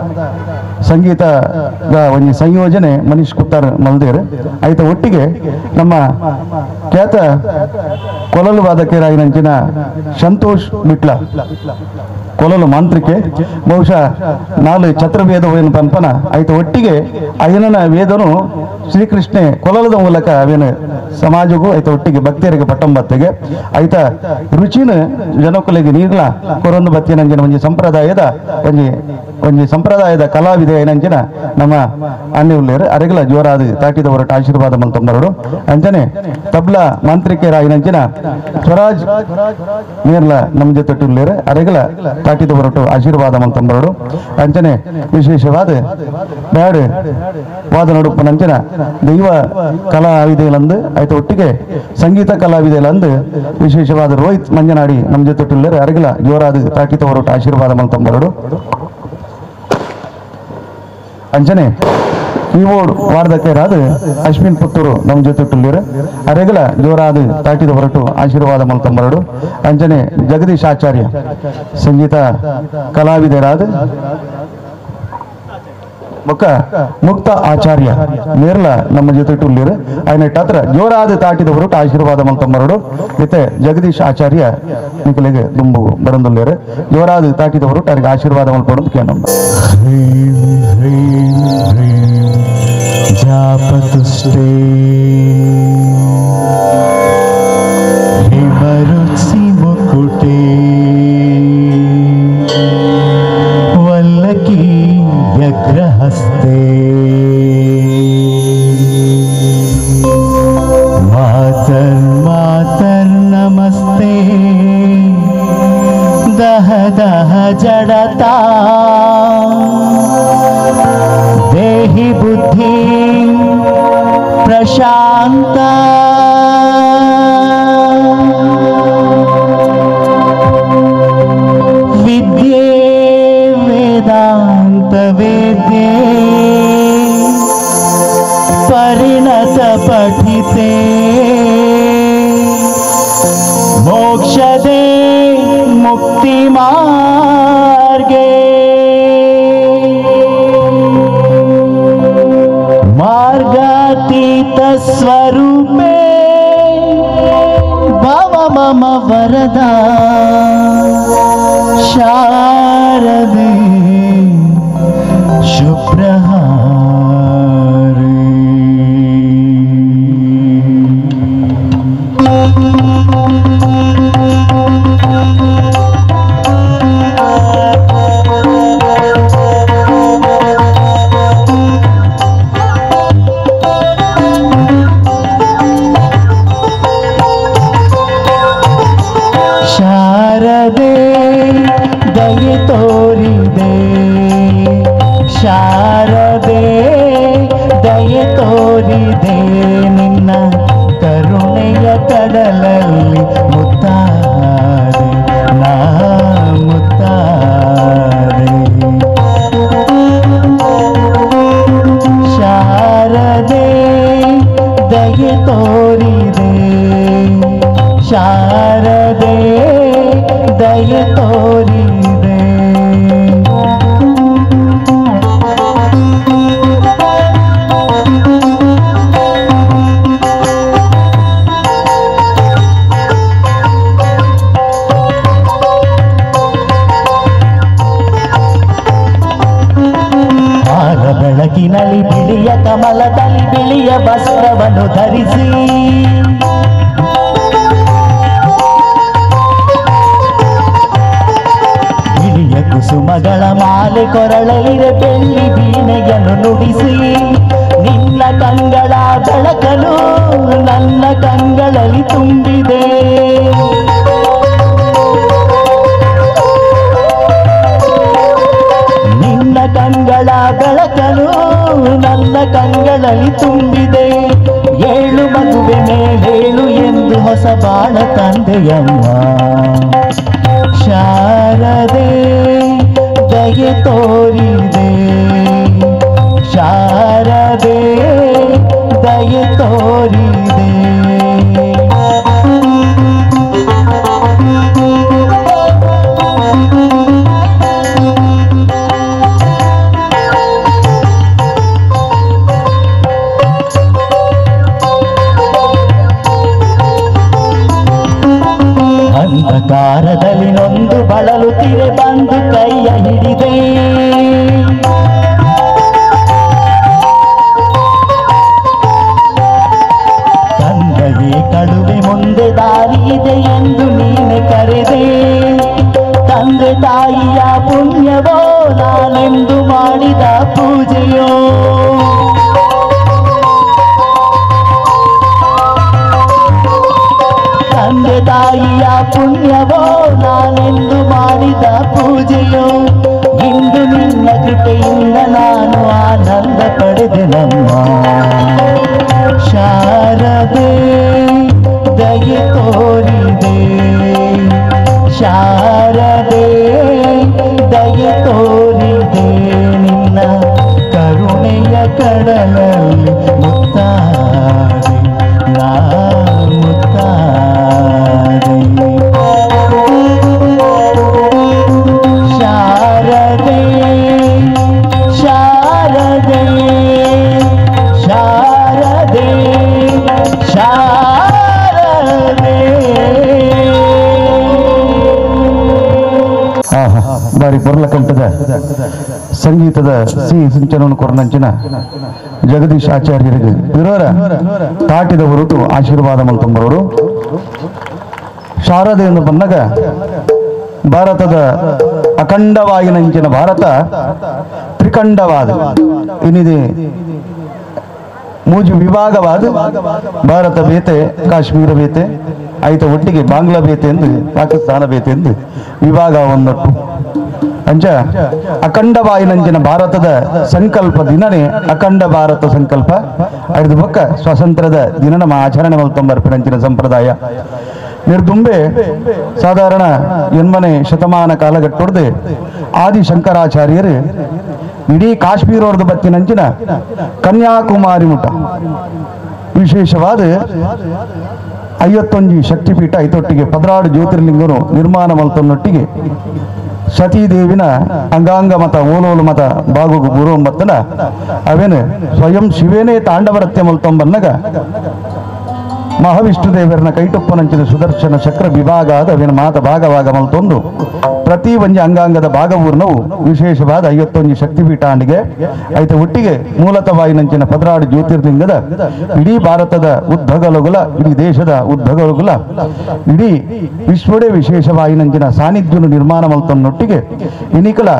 ಸಂಗೀತದ ಒಂದು ಸಂಯೋಜನೆ ಮನೀಶ್ ಕುತ್ತರ್ ಮಲ್ದೇರ್ ಐತ ಒಟ್ಟಿಗೆ ನಮ್ಮ ಖ್ಯಾತ ಕೊಳಲು ವಾದಕರಾಗಿನಂಚಿನ ಸಂತೋಷ್ ಬಿಟ್ಲ ಕೊಳಲು ಮಾಂತ್ರಿಕೆ ಬಹುಶಃ 4 ಛತ್ರವೇದವೇನು ಪಂಪನ ಐತ ಒಟ್ಟಿಗೆ ಅಯ್ಯನ ವೇದನು ಶ್ರೀಕೃಷ್ಣೆ ಕೊಳಲದ ಮೂಲಕ ಅವೇನು ಸಮಾಜಗೂ ಐತ ಒಟ್ಟಿಗೆ ಭಕ್ತಿಯರಿಗೆ ಪಟ್ಟಂಬತ್ತಿಗೆ ಐತ ರುಚಿನ ಜನಕುಲಿಗೆ ನೀರ್ಲ ಕೊರೊಂದು ಬತ್ತಿನಂಜಿನ ಒಂದು ಸಂಪ್ರದಾಯದ ಒಂದು ಸಂಪ್ರದಾಯದ ಕಲಾವಿದೆ ಏನಂಚಿನ ನಮ್ಮ ಅನ್ನುಳ್ಳೇರು ಅರೆಗಲ ಜೋರಾದ ತಾಟಿದ ಹೊರಟ ಆಶೀರ್ವಾದ ಮಲ್ತಂಬರಡು ಅಂಚನೆ ತಬ್ಲಾ ಮಾಂತ್ರಿಕೆರಾಯಿನಂಚಿನ ಸ್ವರಾಜ್ ನೀರ್ಲ ನಮ್ಮ ಜೊತೆ ಟುಳ್ಳೇರು ಅರೆಗಲ ತಾಟಿದ ಹೊರಟು ಆಶೀರ್ವಾದ ಮಲ್ತಂಬರಡು ಅಂಚನೆ ವಿಶೇಷವಾದ ಬ್ಯಾಡ್ ವಾದ ನಡುಪನಂಚಿನ ದೈವ ಕಲಾವಿದೆಗಳಂದು ಆಯ್ತು ಒಟ್ಟಿಗೆ ಸಂಗೀತ ಕಲಾವಿದೆಗಳಂದು ವಿಶೇಷವಾದ ರೋಹಿತ್ ಮಂಜನಾಡಿ ನಮ್ಮ ಜೊತೆ ಟುಳ್ಳೇರು ಅರೆಗಲ ಜೋರಾದ ತಾಟಿದ ಹೊರಟು ಆಶೀರ್ವಾದ ಮಲ್ತಂಬರಡು ಅಂಚನೆ ಕೀಬೋರ್ಡ್ ವಾರ್ಧಕರಾದ ಅಶ್ವಿನ್ ಪುತ್ತೂರು ನಮ್ಮ ಜೊತೆ ಟುಳ್ಳೇರು ಅರೆಗಲ ಜೋರಾದ ತಾಟಿದ ಹೊರಟು ಆಶೀರ್ವಾದ ಮಲ್ತಂಬರಡು ಅಂಚನೆ ಜಗದೀಶ್ ಆಚಾರ್ಯ ಸಂಗೀತ ಕಲಾವಿದರಾದ ಬೊಕ್ಕ ಮುಕ್ತ ಆಚಾರ್ಯ ನೇರ್ಲ ನಮ್ಮ ಜೊತೆ ಟುಳ್ಳೇರು ಆಯ್ನೆಟ್ಟತ್ರ ಜೋರಾದ ತಾಟಿದ ಹೊರಟು ಆಶೀರ್ವಾದ ಮಲ್ತಂಬರಡು ಮತ್ತೆ ಜಗದೀಶ್ ಆಚಾರ್ಯ ನಿಖಲಿಗೆ ದುಂಬು ಬರಂದುಳ್ಳೇರು ಜೋರಾದ ತಾಟಿದ ಹೊರಟು ಅವರಿಗೆ ಆಶೀರ್ವಾದ ಮಲ್ಪಡೋದು ಕೇಳೋಣ जापतुष्टे हिमरुचि मुकुटे वल्लकी व्यग्रहस्ते मातर्नमस्ते दह दह जडता देहि बुद्धि प्रशांता विद्ये वेदांत वेद्ये परिणत पठिते मोक्षदे मुक्ति मार्गे मार्गा गुणातीत स्वरूपे भव मम वरदा शारदे शुभ्रहारे। ಶಾರದೆ ದಯೆ ತೋರಿದೆ, ಶಾರದೆ ದಯೆ ತೋರಿದೆ, ನಿನ್ನ ಕರುಣೆಯ ಕಡಲಲ್ಲಿ ಮುತ್ತಾದೆ ನಾ ಮುತ್ತಾದೆ। ಶಾರದೆ ದಯೆ ತೋರಿದೆ, ಶಾರದೆ ದಯೆ ತೋರಿದೆ। ಆಗ ಬೆಳಕಿನಲ್ಲಿ ಬಿಳಿಯ ಕಮಲದಲ್ಲಿ ಬಿಳಿಯ ವಸ್ತ್ರವನ್ನು ಧರಿಸಿ, ಕುಸುಮಗಳ ಮಾಲೆ ಕೊರಳಲಿರೆ ಬೆಳ್ಳಿ ವೀಣೆಯನ್ನು ನುಡಿಸಿ, ನಿನ್ನ ಕಂಗಳ ಬೆಳಕಲು ನನ್ನ ಕಂಗಳಲ್ಲಿ ತುಂಬಿದೆ। ನಿನ್ನ ಕಂಗಳ ಬೆಳಕಲು ನನ್ನ ಕಂಗಳಲ್ಲಿ ತುಂಬಿದೆ। ಏಳು ಮದುವೆ ಮೇಲೇಳು ಎಂದು ಹೊಸ ಬಾಳ ತಂದೆಯಮ್ಮ ಶಾರದೆ ದಯೆ ತೋರಿದೆ, ಶಾರದೆ ದಯೆ ತೋರಿದೆ। ಅಂಧಕಾರದಲ್ಲಿ ನೊಂದು ಬಳಲುತ್ತಿರೆ ಬಂದು ಕೈಯ ಹಿಡಿದೆ, ತಂದೆಗೆ ಕಳುವೆ ಮುಂದೆ ದಾರಿ ಇದೆ ಎಂದು ನೀನೆ ಕರೆದೆ। ತಂದೆ ತಾಯಿಯ ಪುಣ್ಯವೋ ನಾನೆಂದು ಮಾಡಿದ ಪೂಜೆಯೋ, ತಂದೆ ತಾಯಿಯ ಪುಣ್ಯವೋ ನಾನೆಂದು ಮಾಡಿದ ಪೂಜೆಯೋ, ಇಂದು ನಿನ್ನ ಕೃಪೆಯಿಂದ ನಾನು ಆನಂದ ಪಡೆದೆನಮ್ಮ ಶಾರದೆ ದಯೆ ತೋರಿದೆ, ಶಾರದೆ ದಯೆ ತೋರಿದೆ, ನಿನ್ನ ಕರುಣೆಯ ಕಡಲಲ್ಲಿ ಮುತ್ತಾದೆ ನಾ ಮುತ್ತಾದೆ। ಶಾರದೆ ಶಾರದೆ ಶಾರದೆ ಶಾರದೆ। ಬಾರಿ ಪೊರ್ಲಕಂಠದ ಸಂಗೀತದ ಸಿಹಿ ಸಿಂಚನವನ್ನು ಕೊರನಂಚಿನ ಜಗದೀಶ್ ಆಚಾರ್ಯರಿಗೆ ವಿರೋರ ತಾಟಿದ ಹೊರತು ಆಶೀರ್ವಾದ ಮಲ್ತಂಬರೋರು ಶಾರದೆ ಎಂದು ಬಂದಾಗ ಭಾರತದ ಅಖಂಡವಾಗಿನಂಚಿನ ಭಾರತ ತ್ರಿಖಂಡವಾದ ಇನ್ನಿದೆ ಮೂಜು ವಿಭಾಗವಾದ ಭಾರತ ಬೇತೆ ಕಾಶ್ಮೀರ ಬೇತೆ ಐತ ಒಟ್ಟಿಗೆ ಬಾಂಗ್ಲಾ ಬೇತೆ ಎಂದು ಪಾಕಿಸ್ತಾನ ಬೇತೆ ಎಂದು ವಿಭಾಗ ಒಂದೊಟ್ಟು ಅಂಚ ಅಖಂಡವಾಯಿನಂಚಿನ ಭಾರತದ ಸಂಕಲ್ಪ ದಿನನೇ ಅಖಂಡ ಭಾರತ ಸಂಕಲ್ಪ ಐದು ಪಕ್ಕ ಸ್ವಾತಂತ್ರ್ಯದ ದಿನ ನಮ್ಮ ಆಚರಣೆ ಮಲ್ತೊಂಬರ್ಪಿನಂಚಿನ ಸಂಪ್ರದಾಯ ನಿರ್ದುಂಬೆ ಸಾಧಾರಣ 8ನೇ ಶತಮಾನ ಕಾಲಘಟ್ಟೊಡ್ದೆ ಆದಿ ಶಂಕರಾಚಾರ್ಯರು ಇಡೀ ಕಾಶ್ಮೀರದ ಬತ್ತಿನಂಚಿನ ಕನ್ಯಾಕುಮಾರಿ ಮುಟ ವಿಶೇಷವಾದ 51 ಶಕ್ತಿಪೀಠ ಐತೊಟ್ಟಿಗೆ 16 ಜ್ಯೋತಿರ್ಲಿಂಗರು ನಿರ್ಮಾಣ ಮಲ್ತೊನ್ನೊಟ್ಟಿಗೆ ಸತೀದೇವಿನ ಅಂಗಾಂಗ ಮತ ಓಲೋಲು ಮತ ಬಾಗುಗು ಗುರು ಮತ್ತನ ಅವೇನು ಸ್ವಯಂ ಶಿವೇನೇ ತಾಂಡವರತ್ಯ ಮಲ್ತೊಂಬನ್ನಗ ಮಹಾವಿಷ್ಣು ದೇವರನ್ನ ಕೈಟುಪ್ಪನಂಚಿನ ಸುದರ್ಶನ ಚಕ್ರ ವಿಭಾಗ ಆದ ಅವೇನು ಮಾತ ಭಾಗವಾಗ ಮಲ್ತೊಂದು ಪ್ರತಿ ಒಂಜಿ ಅಂಗಾಂಗದ ಭಾಗವೂರ್ನವು ವಿಶೇಷವಾದ 51 ಶಕ್ತಿಪೀಠ ಅಂಡಿಗೆ ಐತೆ ಒಟ್ಟಿಗೆ ಮೂಲತವಾಯಿನಂಚಿನ 16 ಜ್ಯೋತಿರ್ಲಿಂಗದ ಇಡೀ ಭಾರತದ ಉದ್ಭಗಲುಗುಲ ಇಡೀ ದೇಶದ ಉದ್ಭಗಲುಗುಲ ಇಡೀ ವಿಶ್ವಡೆ ವಿಶೇಷವಾಯಿನಂಚಿನ ಸಾನ್ನಿಧ್ಯನು ನಿರ್ಮಾಣ ಮಲ್ತೊನ್ನೊಟ್ಟಿಗೆ ಇನಿಕಲ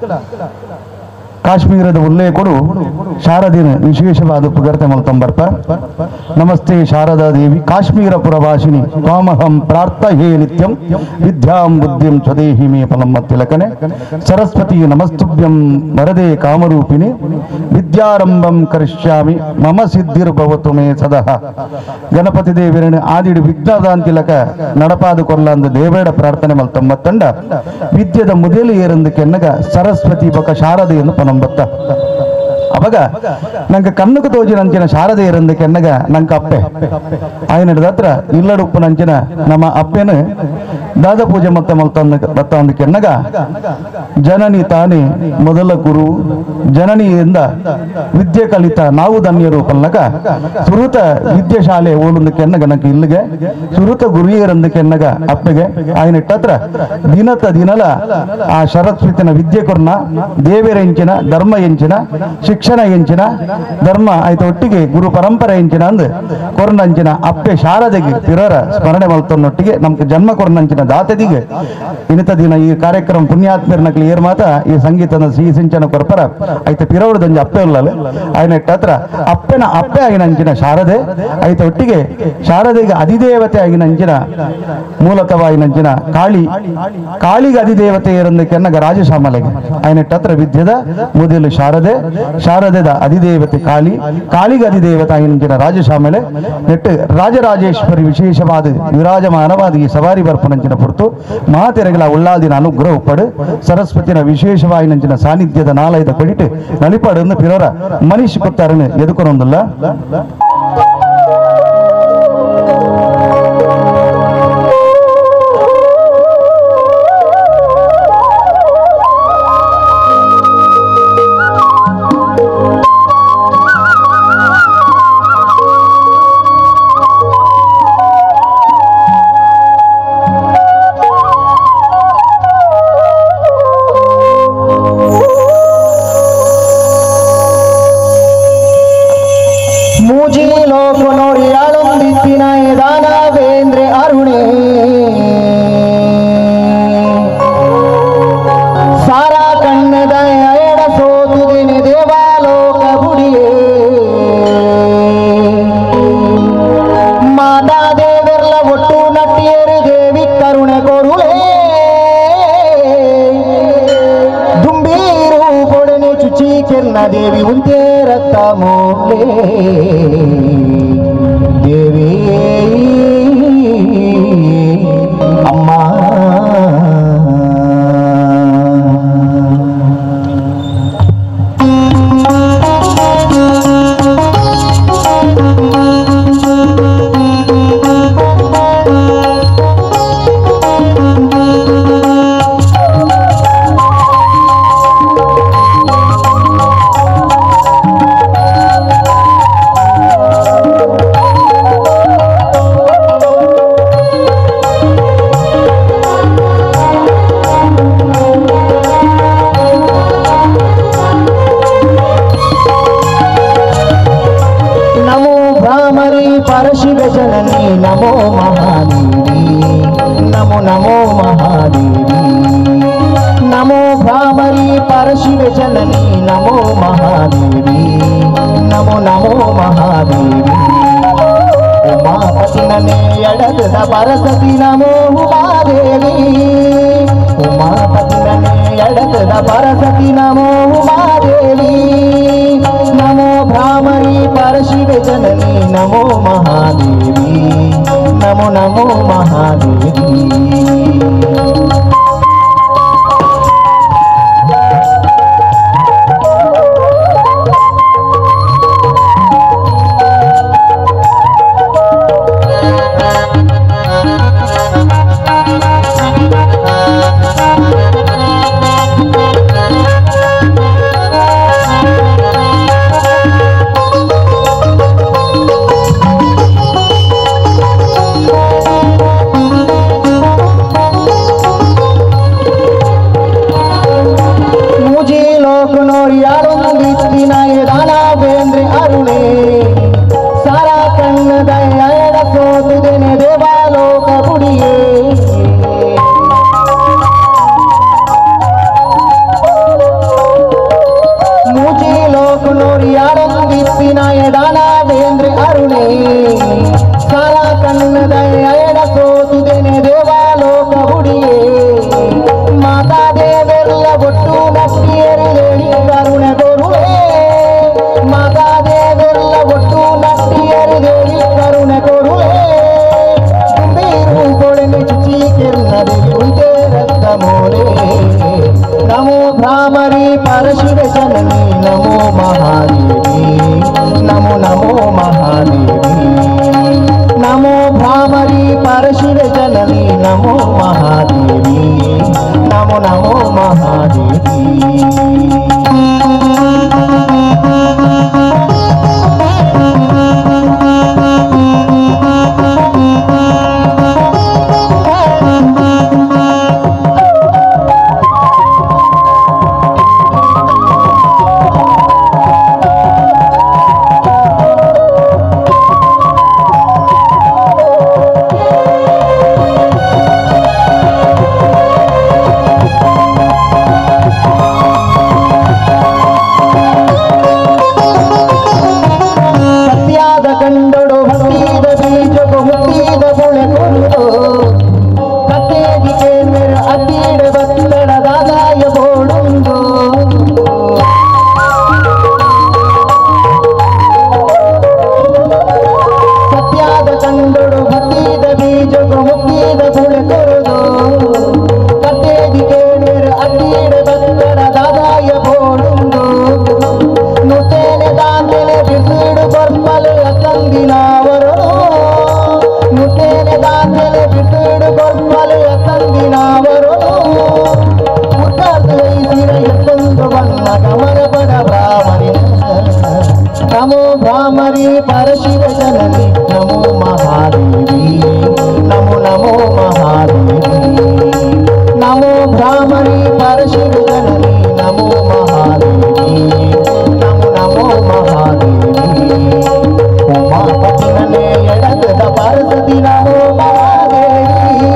ಕಾಶ್ಮೀರದ ಉಲ್ಲೇಖಡು ಶಾರದಿನ ವಿಶೇಷವಾದ ಪುಗರ್ತೆ ಮಲ್ತಂಬರ್ಪ ನಮಸ್ತೆ ಶಾರದಾ ದೇವಿ ಕಾಶ್ಮೀರ ಪುರವಾಸಿನಿ ತ್ವಾಮಹಂ ಪ್ರಾರ್ಥಹೇ ನಿತ್ಯಂ ವಿದ್ಯಾಂ ಬುದ್ಧಿಂ ಸ್ವದೇಹಿ ಮೇ ಫಲಂ ತಿಲಕನೆ ಸರಸ್ವತಿ ನಮಸ್ತುಭ್ಯಂ ವರದೆ ಕಾಮರೂಪಿಣಿ ವಿದ್ಯಾರಂಭಂ ಕರಿಷ್ಯಾಮಿ ಮಮ ಸಿದ್ಧಿರ್ಭವತು ಮೇ ಸದಾ ಗಣಪತಿ ದೇವರನ್ನು ಆದಿಡು ವಿಘ್ನದಾಂತಿಲಕ ನಡಪಾದು ಕೊರ್ಲಾಂದ ದೇವೇಡ ಪ್ರಾರ್ಥನೆ ಮಲ್ತಂಬತ್ತಂಡ ವಿದ್ಯದ ಮುದಲು ಏರಂದು ಕೆನ್ನಗ ಸರಸ್ವತಿ ಬಕ ಶಾರದೆಯನ್ನು ಪನಂಬತ್ತ ಅವಾಗ ನಂಗೆ ಕಣ್ಣುకు ತೋಜಿನಂಚಿನ ಶಾರದೆ ಇರಂದು ಕೆನ್ನಗ ನಂಗೆ ಅಪ್ಪೆ ఆయన ಹತ್ರ ಇಲ್ಲಡುಪ್ಪು ನಂಚಿನ ನಮ್ಮ ಅಪ್ಪೆನು ದಾದ ಪೂಜೆ ಮತ್ತೆ ಮತ್ತ ಅಂದು ಕೆನ್ನಗ ಜನನಿ ತಾನೇ ಮೊದಲ ಗುರು ಜನನಿಯಿಂದ ವಿದ್ಯೆ ಕಲಿತ ನಾವು ಧನ್ಯರು ಪಲ್ಲಗ ಸುರುತ ವಿದ್ಯೆ ಶಾಲೆ ಓಲೊಂದು ಕೆನ್ನಗ ನಂಗೆ ಇಲ್ಲಿಗೆ ಸುರುತ ಗುರಿಯರಂದು ಕೆನ್ನಗ ಅಪ್ಪೆಗೆ ఆయన ಹತ್ರ ದಿನಲ ಆ ಶರತ್ವಿತಿನ ವಿದ್ಯೆ ಕೊರ್ನ ದೇವರ ಎಂಚಿನ ಧರ್ಮ ಎಂಚಿನ ಶಿಕ್ಷಣ ಎಂಚಿನ ಧರ್ಮ ಆಯ್ತು ಒಟ್ಟಿಗೆ ಗುರು ಪರಂಪರೆ ಎಂಚಿನ ಅಂದು ಕೊರ್ನಂಚಿನ ಅಪ್ಪೆ ಶಾರದೆಗೆ ಪಿರರ ಸ್ಮರಣೆ ಮಲ್ತೊನ್ನೊಟ್ಟಿಗೆ ನಮ್ಗೆ ಜನ್ಮ ಕೊರ್ನಂಚಿನ ದಾತದಿಗೆ ಇನ್ನಿತ ದಿನ ಈ ಕಾರ್ಯಕ್ರಮ ಪುಣ್ಯಾತ್ಮರ್ನಕ್ಲಿ ಏರ್ ಮಾತ ಈ ಸಂಗೀತದ ಸಿಹಿ ಸಿಂಚನ ಕೊರ್ಪರ ಆಯ್ತು ಪಿರವಡು ದಂಜ ಅಪ್ಪೆ ಉಳ್ಳಲು ఆయన ಹತ್ರ ಅಪ್ಪೆನ ಅಪ್ಪೆ ಆಗಿನಂಚಿನ ಶಾರದೆ ಆಯ್ತು ಒಟ್ಟಿಗೆ ಶಾರದೆಗೆ ಅಧಿದೇವತೆ ಆಗಿನಂಚಿನ ಮೂಲತವಾಗಿನಂಚಿನ ಕಾಳಿಗೆ ಅಧಿದೇವತೆ ಇರಂದು ಕೆನ್ನಗ ರಾಜಶಾಮಲೆಗೆ ఆయన ಹತ್ರ ವಿದ್ಯದ ಮೊದಲು ಶಾರದೆದ ಅಧಿದೇವತೆ ಕಾಳಿಗೆ ಅಧಿದೇವತೆ ಆಗಿನಂಚಿನ ರಾಜಶಾಮಲೆ ನೆಟ್ಟು ರಾಜರಾಜೇಶ್ವರಿ ವಿಶೇಷವಾದ ವಿರಾಜಮಾನವಾದ ಈ ಸವಾರಿ ಬರ್ಪನಂಚಿನ ಪುರ್ತು ಮಹಾತೆರೆಗಳ ಉಳ್ಳಾದಿನ ಅನುಗ್ರಹ ಉಪ್ಪಡು ಸರಸ್ವತಿನ ವಿಶೇಷವಾಗಿನಂಚಿನ ಸಾನ್ನಿಧ್ಯದ ನಾಲಯದ ಕೊಡಿಟ್ಟು ನಲಿಪಾಡು ಪಿರೋರ ಮನೀಶ್ ಕೊತ್ತಾರನ್ನು ಎದುಕೊನೊಂದಿಲ್ಲ ದೇವಿ ಉಂಟೆ ರಕ್ತ ಮೋಲೆ ದೇವಿ ಅಮ್ಮ परशिव जननी नमो महादेवी नमो नमो महादेवी नमो भ्रामरी परशिव जननी नमो महादेवी नमो नमो महादेवी उमापति नने एडद परसति नमो उमादेवी उमापति नने एडद परसति नमो उमादेवी नमो भ्रामरी परशिव जननी नमो महादेवी नमो नमो महादेवी ಮಹಾದೇವಿ ನಮೋ ಭ್ರಾಮರಿ ಪರಶಿವ ಜನನಿ ನಮೋ ಮಹಾದೇವಿ ನಮೋ ನಮೋ ಮಹಾದೇವಿ नमो भ्रामरी परशिव जननी नमो महादेवी नमो नमो महादेवी नमो भ्रामरी परशिव जननी नमो महादेवी नमो नमो महादेवी उमापति नने एडगद परसति नमो महादेवी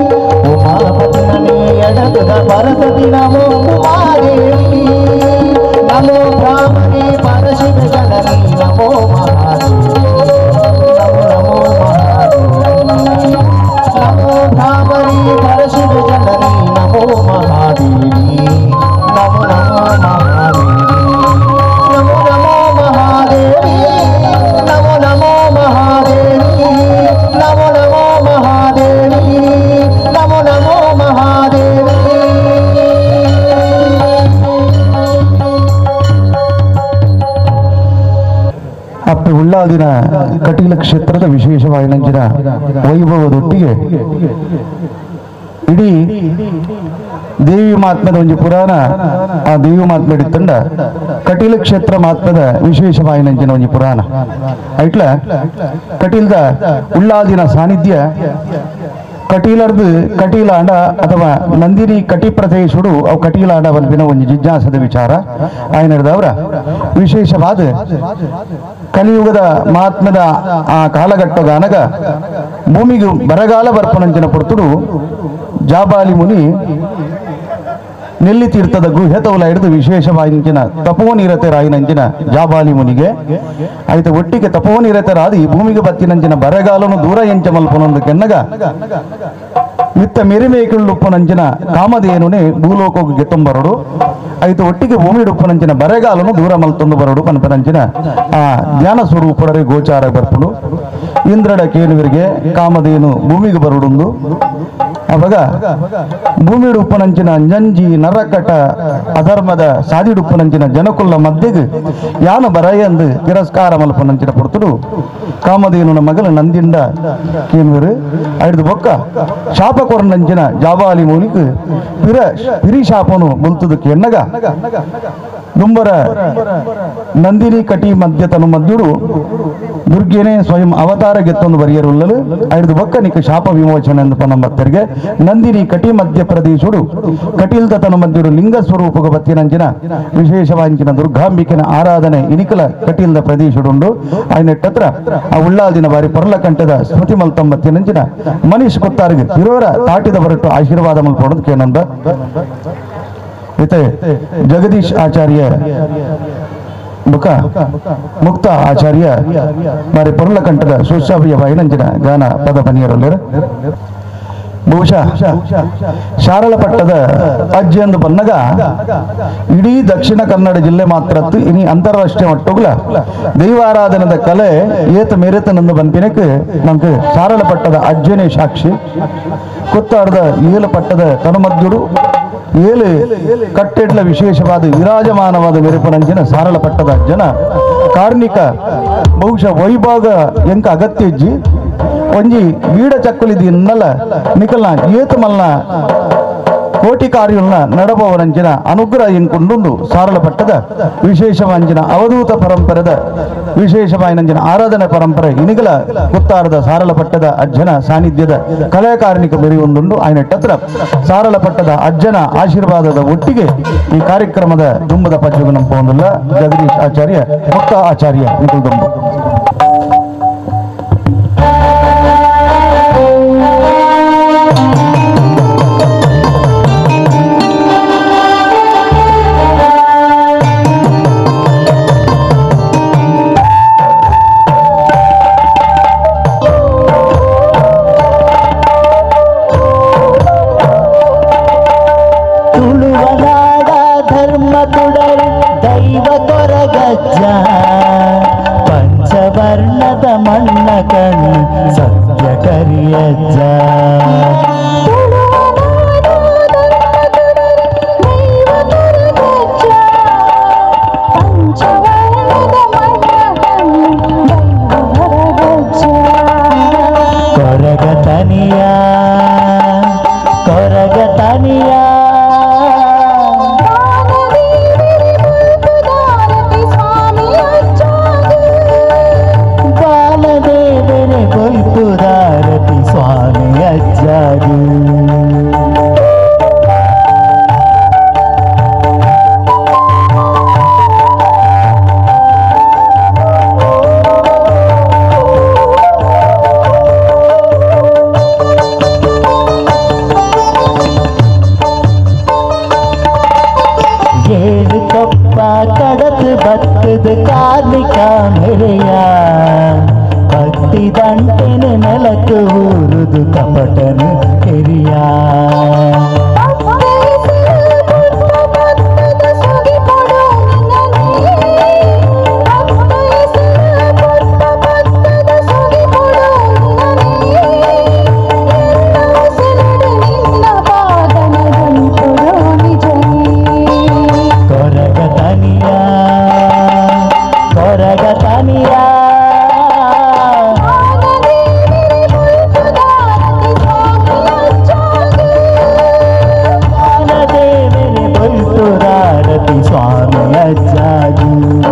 उमापति नने एडगद परसति नमो महादेवी नमो भ्रामरी परशिव जननी नमो महादेवी नमो नमो महादेवी नमो भ्रामरी परशिव जननी नमो महादेवी नमो नमो महादेवी नमो नमो महादेवी नमो नमो महादेवी नमो नमो महादेवी ಅಪ್ಪೆ ಉಳ್ಳಾದಿನ ಕಟೀಲ ಕ್ಷೇತ್ರದ ವಿಶೇಷವಾಗಿ ನಂಚಿನ ವೈಭವದೊಟ್ಟಿಗೆ ಇಡೀ ದೇವಿ ಮಾತ್ಮದ ಒಂದು ಪುರಾಣ ಆ ದೇವಿ ಮಾತ್ಮ ಹಿಡಿತಂಡ ಕಟೀಲ ಕ್ಷೇತ್ರ ಮಾತ್ಮದ ವಿಶೇಷವಾಗಿ ನಂಚಿನ ಒಂದು ಪುರಾಣ ಐಟ್ಲ ಕಟೀಲ್ದ ಉಳ್ಳಾದಿನ ಸಾನ್ನಿಧ್ಯ ಕಟೀಲರ್ದು ಕಟೀಲಾಂಡ ಅಥವಾ ನಂದಿನಿ ಕಟಿ ಪ್ರದೇಶುಡು ಅವು ಕಟೀಲಾಂಡ ಬಲ್ಪಿನ ಒಂದು ಜಿಜ್ಞಾಸದ ವಿಚಾರ ಆಯ್ನಡ್ದವರ ವಿಶೇಷವಾದ ಕಲಿಯುಗದ ಮಹಾತ್ಮದ ಆ ಕಾಲಘಟ್ಟಗಾನಗ ಭೂಮಿಗೆ ಬರಗಾಲ ಬರ್ಪನಂಚಿನ ಪುರ್ತುಡು ಜಾಬಾಲಿ ಮುನಿ ನೆಲ್ಲಿ ತೀರ್ಥದ ಗುಹೆತವಲ ಹಿಡಿದು ವಿಶೇಷವಾಯಿನ ತಪೋನಿರತೆ ರಾಯಿನಂಚಿನ ಜಾಬಾಲಿ ಮುನಿಗೆ ಆಯ್ತು ಒಟ್ಟಿಗೆ ತಪೋನಿರತೆ ರಾದಿ ಭೂಮಿಗೆ ಬತ್ತಿನಂಚಿನ ಬರಗಾಲನು ದೂರ ಎಂಚ ಮಲ್ಪನೊಂದು ಕೆನ್ನಗ ಮಿತ್ತ ಮೆರಿಮೇಕುಳ್ಳುಪ್ಪನಂಚಿನ ಕಾಮಧೇನುನೆ ಭೂಲೋಕಕ್ಕೆ ತುಂಬರಡು ಆಯ್ತು ಒಟ್ಟಿಗೆ ಭೂಮಿ ಡುಪ್ಪನಂಚಿನ ಬರಗಾಲನು ದೂರ ಮಲ್ತೊಂದು ಬರಡು ಪನಪನಂಚಿನ ಆ ಧ್ಯಾನ ಸ್ವರೂಪರೇ ಗೋಚಾರ ಬರ್ಪುಡು ಇಂದ್ರಡ ಕೇಳುವರಿಗೆ ಕಾಮಧೇನು ಭೂಮಿಗೆ ಬರುಡುಂದು ಅವಾಗ ಭೂಮಿ ಡುಪ್ಪನಂಚಿನ ಅಂಜಂಜಿ ನರಕಟ ಅಧರ್ಮದ ಸಾದಿಡುಪ್ಪನಂಚಿನ ಜನಕುಲ್ಲ ಮಧ್ಯೆಗೆ ಯಾನು ಬರಯಂದು ತಿರಸ್ಕಾರ ಮಲ್ಪನಂಚಿನ ಪುರ್ತುಡು ಕಾಮಧೇನುನ ಮಗಲ ನಂದಿಂಡ ಕೇಳುವರು ಐದು ಬೊಕ್ಕ ಶಾಪ ಕೊರನಂಚಿನ ಜಾಬಾಲಿ ಮೂನಿಗೆ ಪಿರಿ ಶಾಪನು ಮುಂತುದಕ್ಕೆ ಎನ್ನಗ ದುಂಬರ ನಂದಿನಿ ಕಟಿ ಮಧ್ಯ ತನು ಮದ್ಯುಡು ದುರ್ಗೆನೇ ಸ್ವಯಂ ಅವತಾರ ಗೆತ್ತೊಂದು ಬರಿಯರುಳ್ಳಲು ಐದು ಬೊಕ್ಕ ನಿಕ ಶಾಪ ವಿಮೋಚನೆ ಎಂದು ಪನಂಬತ್ತರಿಗೆ ನಂದಿನಿ ಕಟಿ ಮಧ್ಯ ಪ್ರದೇಶುಡು ಕಟೀಲ್ದ ತನು ಮದ್ಯುಡು ಲಿಂಗ ಸ್ವರೂಪಗ ಬತ್ತಿನಂಚಿನ ವಿಶೇಷವಾಂಚಿನ ದುರ್ಗಾಂಬಿಕೆನ ಆರಾಧನೆ ಇನಿಕಲ ಕಟೀಲ್ದ ಪ್ರದೇಶುಡುಂಡು ಆಯ್ನೆಟ್ಟತ್ರ ಆ ಉಳ್ಳಾದಿನ ಬಾರಿ ಪರ್ಲ ಕಂಠದ ಸ್ಮೃತಿ ಮಲ್ತಂಬತ್ತಿನಂಚಿನ ಮನೀಶ್ ಕೊತ್ತಾರಿಗೆ ಇರೋರ ತಾಟಿದ ಹೊರಟು ಆಶೀರ್ವಾದ ಮಲ್ಪಡೋದು ಕೇನಂದ ಇತೆ ಜಗದೀಶ್ ಆಚಾರ್ಯ ಮುಖ ಮುಕ್ತ ಆಚಾರ್ಯ ಬಾರಿ ಪರ್ಲ ಕಂಠದ ಸುಶ್ರಾವ್ಯ ವೈನಂಚಿನ ಗಾನ ಪದ ಪನಿಯರಲ್ಲರ ಬಹುಶಃ ಶಾರಳಪಟ್ಟದ ಅಜ್ಜಿ ಎಂದು ಬಂದಾಗ ಇಡೀ ದಕ್ಷಿಣ ಕನ್ನಡ ಜಿಲ್ಲೆ ಮಾತ್ರ ಇನಿ ಅಂತಾರಾಷ್ಟ್ರೀಯ ಮಟ್ಟಗಳ ದೈವಾರಾಧನದ ಕಲೆ ಏತ ಮೇರೆತನಂದು ಬಂಪಿನಕ್ಕೆ ನಮ್ಗೆ ಶಾರಳಪಟ್ಟದ ಅಜ್ಜನೇ ಸಾಕ್ಷಿ ಕೊತ್ತಾಡದ ಏಳು ಪಟ್ಟದ ತನುಮದ್ಯುಡು ಏಳು ಕಟ್ಟೆಡ್ಲ ವಿಶೇಷವಾದ ವಿರಾಜಮಾನವಾದ ಮೆರುಪನಂಚಿನ ಸಾರಳಪಟ್ಟದ ಜನ ಕಾರ್ಮಿಕ ಬಹುಶಃ ವೈಭಾಗ ಎಂಕ ಅಗತ್ಯ ಇಜ್ಜಿ ಒಂಜಿ ಬೀಡ ಚಕ್ಕುಲಿದಿ ಇನ್ನಲ್ಲ ನಿಕಲ್ನ ಏತು ಮಲ್ನ ಕೋಟಿ ಕಾರ್ಯಗಳನ್ನ ನಡಬವರಂಜಿನ ಅನುಗ್ರಹ ಎಂಕೊಂಡುಂಡು ಸಾರಳಪಟ್ಟದ ವಿಶೇಷವಾಂಜಿನ ಅವಧೂತ ಪರಂಪರೆದ ವಿಶೇಷವಾಯಿನಂಜಿನ ಆರಾಧನೆ ಪರಂಪರೆ ಇನಿಗಲ ಗೊತ್ತಾರದ ಸಾರಳಪಟ್ಟದ ಅಜ್ಜನ ಸಾನ್ನಿಧ್ಯದ ಕಲಾಕಾರಣಿಕ ಮೆರೆಯೊಂದುಂಡು ఆయన ಟತ್ರ ಸಾರಳಪಟ್ಟದ ಅಜ್ಜನ ಆಶೀರ್ವಾದದ ಒಟ್ಟಿಗೆ ಈ ಕಾರ್ಯಕ್ರಮದ ದುಂಬದ ಪದ್ಯವು ನಮ್ಮ ಪೋಂದುಲ್ಲ ಜಗದೀಶ್ ಆಚಾರ್ಯ ಮುಕ್ತ ಆಚಾರ್ಯ ನಿಖಿಲ್ ದುಂಬು ಪಂಚವರ್ಣದ ಮಣ್ಣ ಕಣ್ಣು ಸತ್ಯ ಕರಿಯಜ್ಜ ಕೊರಗತನಿಯ ಕೊರಗತನಿಯ ಕೊಲ್ಪುದಾರತಿ ಸ್ವಾಮಿ ಅಜ್ಜಾದು ಏಳು ಕೊಪ್ಪ ಕಡದು ಬತ್ತದ ಕಾರ್ಮಿಕ ಮೆರೆಯ ಭಕ್ತಿದಂಟೆನು ನೆಲಕ್ಕೆ ಊರುದು ಕಪಟನು ಕೆರಿಯ ಕೊರಗತನಿಯ ಕೊರಗತನಿಯ ಸ್ವಾಮಿ ಅಜ್ಜಾದು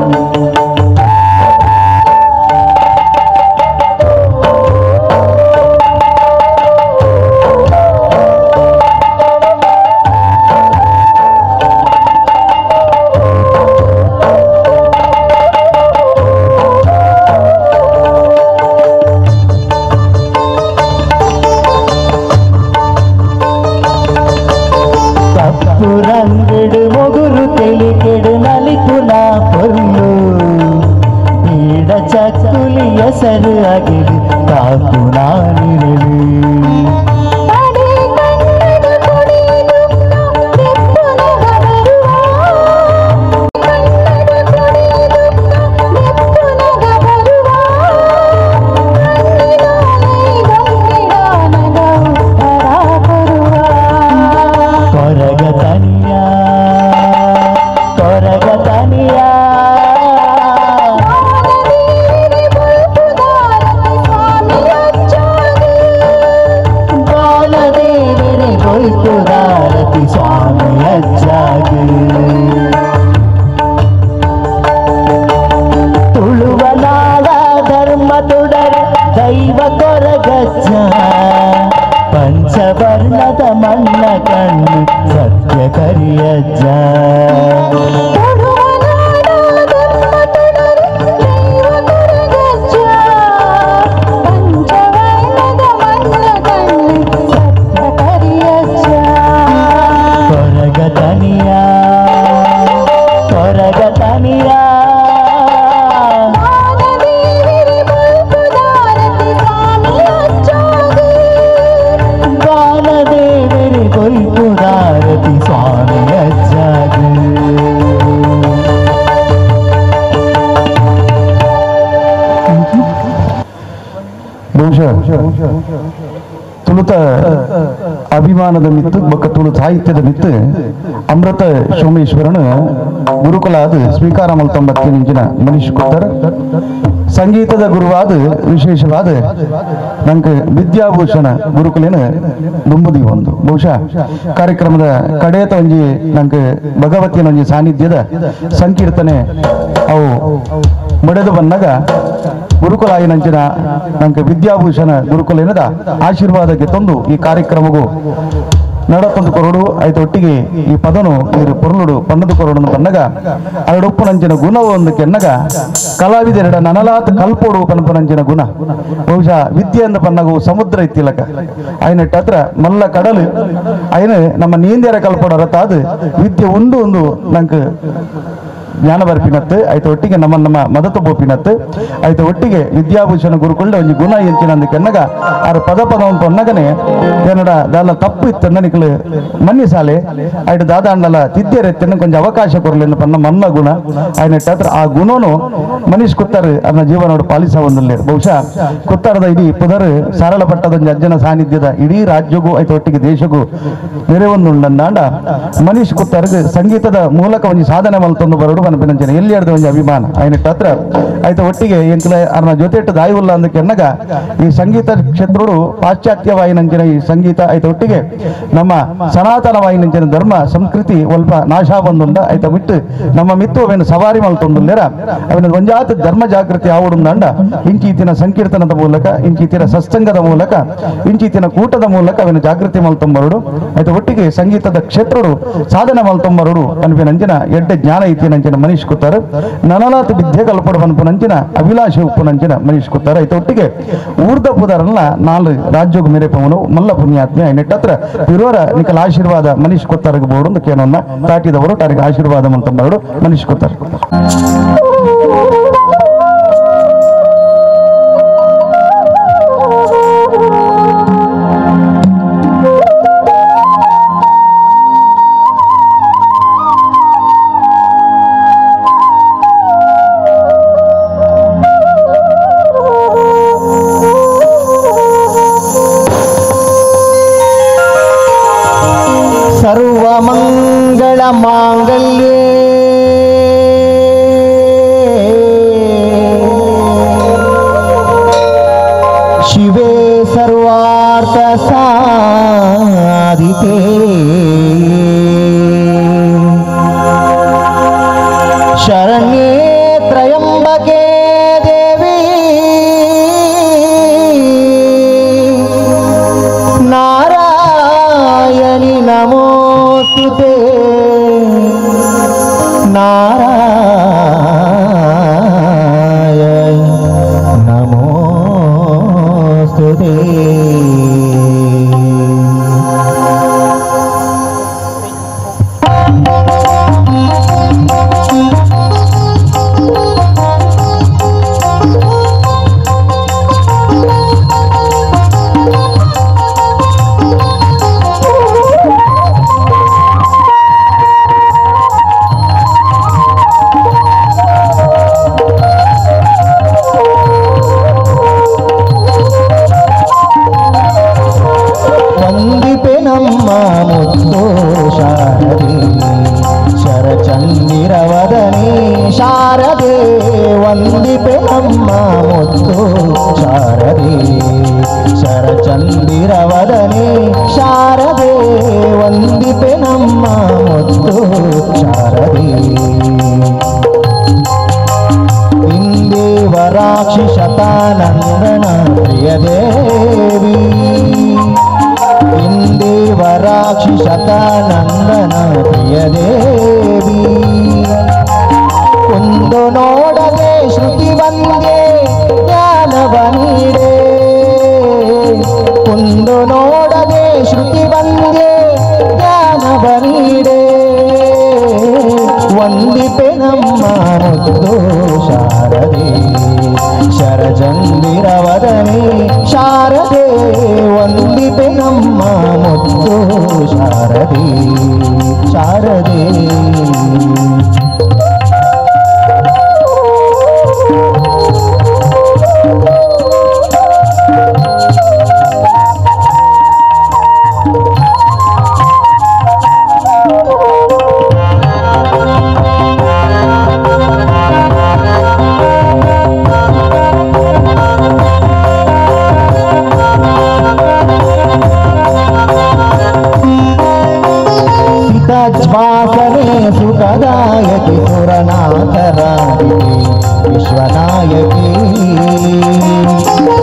ರಂಗಡು ಮೊಗುರು ತೆಲಿಕೆಡು ನಲಿಪುನ ಪೊರ್ಲು ಪೀಡ ಚಕ್ಕುಲಿ ಹೆಸರು ಅಗಿಡು ಕಾಪು ನಾನಿರಲು ಕೊಲ್ಪುದಾರತಿ ಸ್ವಾಮಿ ಅಜ್ಜಾಗೆ ತುಳುವನಾಡ ಧರ್ಮ ತುಡರೆ ದೈವ ಕೊರಗಜ್ಜ ಪಂಚವರ್ಣದ ಮಣ್ಣ ಕಣ್ಣು ಸತ್ಯ ಕರಿಯಜ್ಜ ಕೊರಗತನಿಯ ಕೊರಗತನಿಯ ಬಾಲದೇವರಿ ಕೊಲ್ಪುದಾರತಿ ಸ್ವಾಮಿ ಅಜ್ಜಾದು ಬಹುಶಃ ತುಳುತ ಅಭಿಮಾನದ ಮಿತ್ತು ಬೊಕ್ಕ ತುಳು ಸಾಹಿತ್ಯದ ಮಿತ್ತು ಅಮೃತ ಸೋಮೇಶ್ವರನ ಗುರುಕುಲಾದ ಸ್ವೀಕಾರ ಮಲ್ತೊಂಬತ್ತಿ ನಿಂಚಿನ ಮನೀಶ್ ಕೊತ್ತರ ಸಂಗೀತದ ಗುರುವಾದ ವಿಶೇಷವಾದ ನಂಗೆ ವಿದ್ಯಾಭೂಷಣ ಗುರುಕುಲಿನ ದುಂಬುದಿ ಒಂದು ಬಹುಶಃ ಕಾರ್ಯಕ್ರಮದ ಕಡೆಯತ ಒಂಜಿ ನಂಗೆ ಭಗವತಿಯ ಒಂಜಿ ಸಾನ್ನಿಧ್ಯದ ಸಂಕೀರ್ತನೆ ಅವು ಮಡೆದು ಬಂದಾಗ ಗುರುಕುಲ ಆಯ್ನಂಚಿನ ನಂಗೆ ವಿದ್ಯಾಭೂಷಣ ಗುರುಕುಲಿನದ ಆಶೀರ್ವಾದಕ್ಕೆ ತಂದು ಈ ಕಾರ್ಯಕ್ರಮಗೂ ನಡತೊಂದು ಕೊರಡು ಆಯ್ತು ಒಟ್ಟಿಗೆ ಈ ಪದನು ಇವರು ಪೊರ್ಲುಡು ಪನ್ನದು ಕೊರಡು ಪನ್ನಗ ಅರಡೊಪ್ಪು ನಂಚಿನ ಗುಣವು ಒಂದು ಕೆನ್ನಗ ಕಲಾವಿದೆರಡ ನನಲಾತ್ ಕಲ್ಪೋಡು ಪನಪನಂಚಿನ ಗುಣ ಬಹುಶಃ ವಿದ್ಯೆ ಅಂದ ಪನ್ನಗು ಸಮುದ್ರ ಇತ್ತಿಲಕ ಆಯ್ನಟ್ಟು ಹತ್ರ ಮಲ್ಲ ಕಡಲು ಆಯ್ನ ನಮ್ಮ ನೀಂದ್ಯರ ಕಲ್ಪೋಡ ರತಾದು ವಿದ್ಯೆ ಉಂಡು ಒಂದು ನಂಗೆ ಜ್ಞಾನ ಬರ್ಪಿನತ್ತು ಆಯ್ತು ಒಟ್ಟಿಗೆ ನಮ್ಮ ಮದತು ಬೋಪಿನತ್ತು ಆಯ್ತು ಒಟ್ಟಿಗೆ ವಿದ್ಯಾಭೂಷಣ ಗುರುಕೊಳ್ಳ ಒಂಜಿ ಗುಣ ಎಂಚಿನಂದು ಕೆನ್ನಗ ಆರು ಪದ ಪೊನ್ನಗನೆ ಕನ್ನಡ ದಾಲ ತಪ್ಪು ಇತ್ತನ್ನ ನಿಕ್ಲು ಮನ್ನಿ ಸಾಲೆ ಆಯ್ತು ದಾದಾಂಡಲ ತಿದ್ಯರೆತ್ತನ್ನ ಕೊಂಚ ಅವಕಾಶ ಕೊರಲೆನ್ನು ಪನ್ನ ಮನ್ನ ಗುಣ ಆಯ್ನಟ್ಟ ಆ ಗುಣನು ಮನೀಶ್ ಕುತ್ತರ್ ಅದನ್ನ ಜೀವನೋಡು ಪಾಲಿಸ ಒಂದಲ್ಲೇ ಬಹುಶಃ ಕುತ್ತರದ ಇಡೀ ಪುದರ್ ಸರಳ ಪಟ್ಟದೊಂದು ಅಜ್ಜನ ಸಾನ್ನಿಧ್ಯದ ಇಡೀ ರಾಜ್ಯಗೂ ಆಯ್ತು ಒಟ್ಟಿಗೆ ದೇಶಗೂ ನೆರವೊಂದುಂಡಂದಾಂಡ ಮನೀಶ್ ಕುತ್ತರ್ಗೆ ಸಂಗೀತದ ಮೂಲಕ ಒಂದು ಸಾಧನೆ ಮಲ್ತೊಂದು ಬರಡು ಪನಪಿನಂಚನೆ ಎಲ್ಲಿ ಹಿಡಿದ ಒಂದು ಅಭಿಮಾನ ಆಯ್ನಟ್ಟ ಹತ್ರ ಆಯ್ತು ಒಟ್ಟಿಗೆ ಎಂಕ್ಲ ಅರ್ನ ಜೊತೆ ಇಟ್ಟು ದಾಯಿವುಲ್ಲ ಅಂದ ಕೆನ್ನಗ ಈ ಸಂಗೀತ ಕ್ಷೇತ್ರಗಳು ಪಾಶ್ಚಾತ್ಯವಾಯಿನಂಚಿನ ಈ ಸಂಗೀತ ಆಯ್ತು ಒಟ್ಟಿಗೆ ನಮ್ಮ ಸನಾತನವಾಯಿನಂಚಿನ ಧರ್ಮ ಸಂಸ್ಕೃತಿ ಸ್ವಲ್ಪ ನಾಶ ಬಂದುಂಡ ಆಯ್ತು ಬಿಟ್ಟು ನಮ್ಮ ಮಿತ್ತು ಅವೇನು ಸವಾರಿ ಮಲ್ತೊಂದುಲ್ಲೇರ ಅವನ ಒಂಜಾತ ಧರ್ಮ ಜಾಗೃತಿ ಆವಡುಂದಂಡ ಇಂಚೀತಿನ ಸಂಕೀರ್ತನದ ಮೂಲಕ ಇಂಚೀತಿನ ಸತ್ಸಂಗದ ಮೂಲಕ ಇಂಚೀತಿನ ಕೂಟದ ಮೂಲಕ ಅವನ ಜಾಗೃತಿ ಮಲ್ತೊಂಬರುಡು ಆಯ್ತು ಒಟ್ಟಿಗೆ ಸಂಗೀತದ ಕ್ಷೇತ್ರಗಳು ಸಾಧನೆ ಮಲ್ತೊಂಬರುಡು ಅನ್ಪಿನಂಚಿನ ಎಡ್ಡೆ ಜ್ಞಾನ ಇತ್ತಿನಂಚಿನ ಮನೀಶ್ ಕುತ್ತಾರೆ ನನಲಾತ ವಿದ್ಯೆ ಕಲ್ಪಡ ಪನ್ಪುನಂಚಿನ ಅಭಿಲಾಷ ಉಪ್ಪುನಂಚಿನ ಮನೀಶ್ ಕುತ್ತಾರೆ ಆಯ್ತು ಒಟ್ಟಿಗೆ ಊರ್ಧ ಪುದರನ್ನ ನಾಲ್ ರಾಜ್ಯೋಗ ಮೇರೆಪವನು ಮಲ್ಲ ಪುಣ್ಯಾತ್ಮೆ ನೆಟ್ಟತ್ರ ಇರೋರ ನಿಕಲ ಆಶೀರ್ವಾದ ಮನೀಶ್ ಕೊತ್ತಾರಿಗೆ ಬೋಡು ಕೇನೊನ್ನ ತಾಟಿದವರು ತಾರಿಗೆ ಆಶೀರ್ವಾದ ಮಂತಂಬರು ಮನೀಶ್ ಕೊತ್ತಾರೆ ಸರ್ವಮಂಗಳ ಮಾಂಗಲ್ಯೇ ಶಿವೇ ಸರ್ವಾರ್ಥ ಸಾಧಿತೆ ಶರಣ್ಯೇ ತ್ರಯಂಬಕೆ ದೇವಿ ನಾರಾಯಣಿ ನಮೋಸ್ತುತೆ ನಾರಾಯಣಿ ನಮೋಸ್ತುತೆ ವಂದಿಪೆ ನಮ್ಮ ಮುತ್ತು ಶಾರದೆ ಶರಚಂದಿರವದನೆ ಶಾರದೆ ವಂದಿಪೆ ನಮ್ಮ ಮುತ್ತು ಶಾರದೆ ಶರಚಂದಿರವದನೆ ಶಾರದೆ ವಂದಿಪೆ ನಮ್ಮ ಮುತ್ತು ಶಾರದೆ ಇಂದೇವರಾಕ್ಷಿ ಶತಾನಂದನ ಪ್ರಿಯದೇವಿ ಇಂದೇವರಾಕ್ಷಿ ಶತಾನಂದನ ಪ್ರಿಯದೇವಿ ಒಂದು ನೋಡದೆ ಶ್ರುತಿ ಬಂದೆ ಜ್ಞಾನವ ನೀಡೆ ಒಂದು ನೋಡದೆ ಶ್ರುತಿ ಬಂದೆ ಜ್ಞಾನವ ನೀಡೆ ವಂದಿಪೆ ನಮ್ಮ ಮುದ್ದು ಶಾರದೆ ಶರಚಂದಿರವದನೆ ಶಾರದೆ ವಂದಿಪೆ ನಮ್ಮ ಮುದ್ದು ಶಾರದೆ ಶಾರದೆ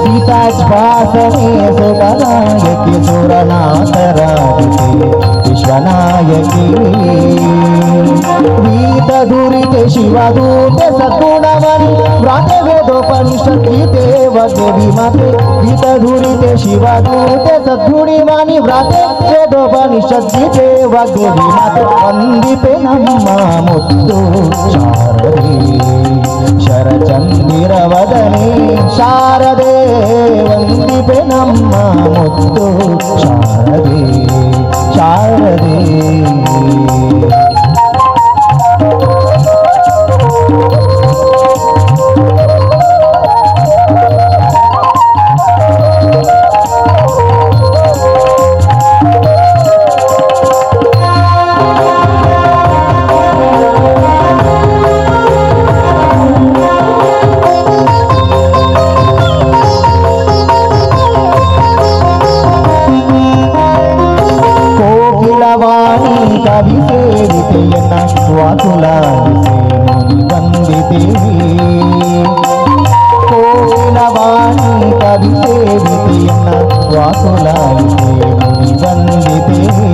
सीताश्वासने सुखनायकी सुरनाथराजिते विश्वनायकी वीतदुरिते शिवदूते सद्गुणमणि व्राते वेदोपनिषद्गीते वग्देवीमाते वीतदुरिते शिवदूते सद्गुणिमणि व्राते वेदोपनिषद्गीते वग्देवीमाते वन्दिते नम्म मुद्दु शारदे शरचन्दिरवदने शारदे वन्दिते नम्म मुद्दु शारदे शारदे ಕವಿಸೇವಿತೆಯನ್ನ ವಾಸುಲಾಲಿಸೆ ಮುನಿ ವಂದಿತೇವಿ ಕೋವಿಲವಾಣಿ ಕವಿಸೇವಿತೆಯನ್ನ ವಾಸುಲಾಲಿಸೆ ಮುನಿ ವಂದಿತೇವಿ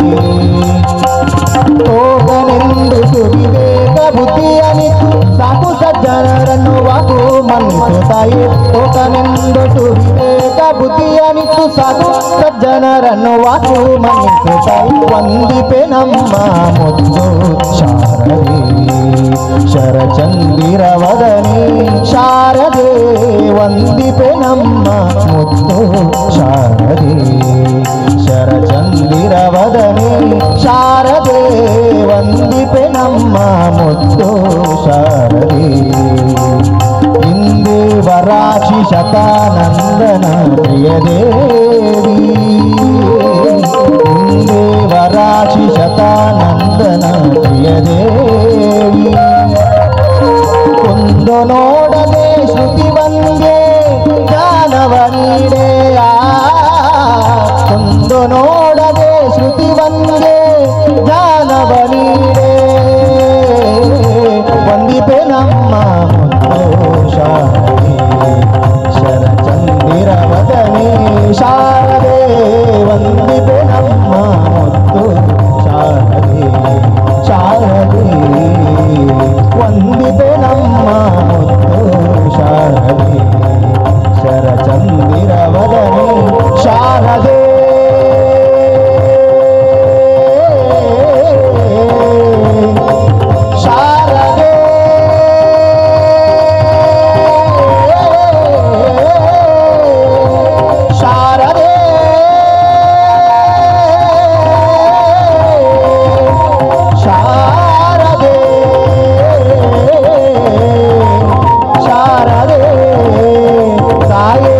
ತೋಕನೆಂದು ಸುವಿವೇಕ ಬುದ್ಧಿಯನಿತು ಸಾಕು ಸಜ್ಜನರನ್ನು ವಾಕು ಮನ್ನಿಸುತ್ತಾಯಿ ತೋಕನೆಂದು ಸುವಿವೇಕ ಬುದ್ಧಿಯನಿತು ಸಾಕು ಸಜ್ಜನರನ್ನು ವಾಕು ಮನ್ನಿಸುತ್ತಾಯಿ ವಂದಿಪೆ ನಮ್ಮ ಮುದ್ದು ಶಾರದೆ ಶರಚಂದಿರವದನೆ ಶಾರದೆ ವಂದಿಪೆ ನಮ್ಮ ಮುದ್ದು ಶಾರದೆ ಶರಚಂದಿರವದನೆ ಶಾರದೆ ವಂದಿಪೆ ನಮ್ಮ ಮುದ್ದು ಶಾರದೆ ಇಂದೇವರಾಶಿ ಶತಾನಂದನ ಪ್ರಿಯದೇವಿ ಇಂದೇವರಾಶಿ ಶತಾನಂದನ ಪ್ರಿಯದೇವಿ ಕೊಂದು ನೋಡದೆ ಶ್ರುತಿ ಬಂದೆ ಜ್ಞಾನವ ನೀಡೆ ಕೊಂದು ನೋಡದೆ ಶ್ರುತಿ ಬಂದೆ ಜ್ಞಾನವ ನೀಡೆ ವಂದಿಪೆ ನಮ್ಮ ಮುದ್ದು ಶಾರದೆ ಶರಚಂದಿರವದನೆ ಶಾರದೆ ವಂದಿಪೆ ನಮ್ಮ ಮುದ್ದು ಶಾರದೆ ಶಾರದೆ ವಂದಿಪೆ ನಮ್ಮ ಮುದ್ದು ಶಾರದೆ ಶರಚಂದಿರವದನೆ ಶಾರದೆ ಶಾರದೆ ಶಾರದೆ ಶಾರದೆ ಶಾರದೆ ತಾಯೇ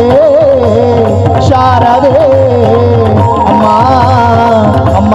ಶಾರದೆ ಅಮ್ಮ ಅಮ್ಮ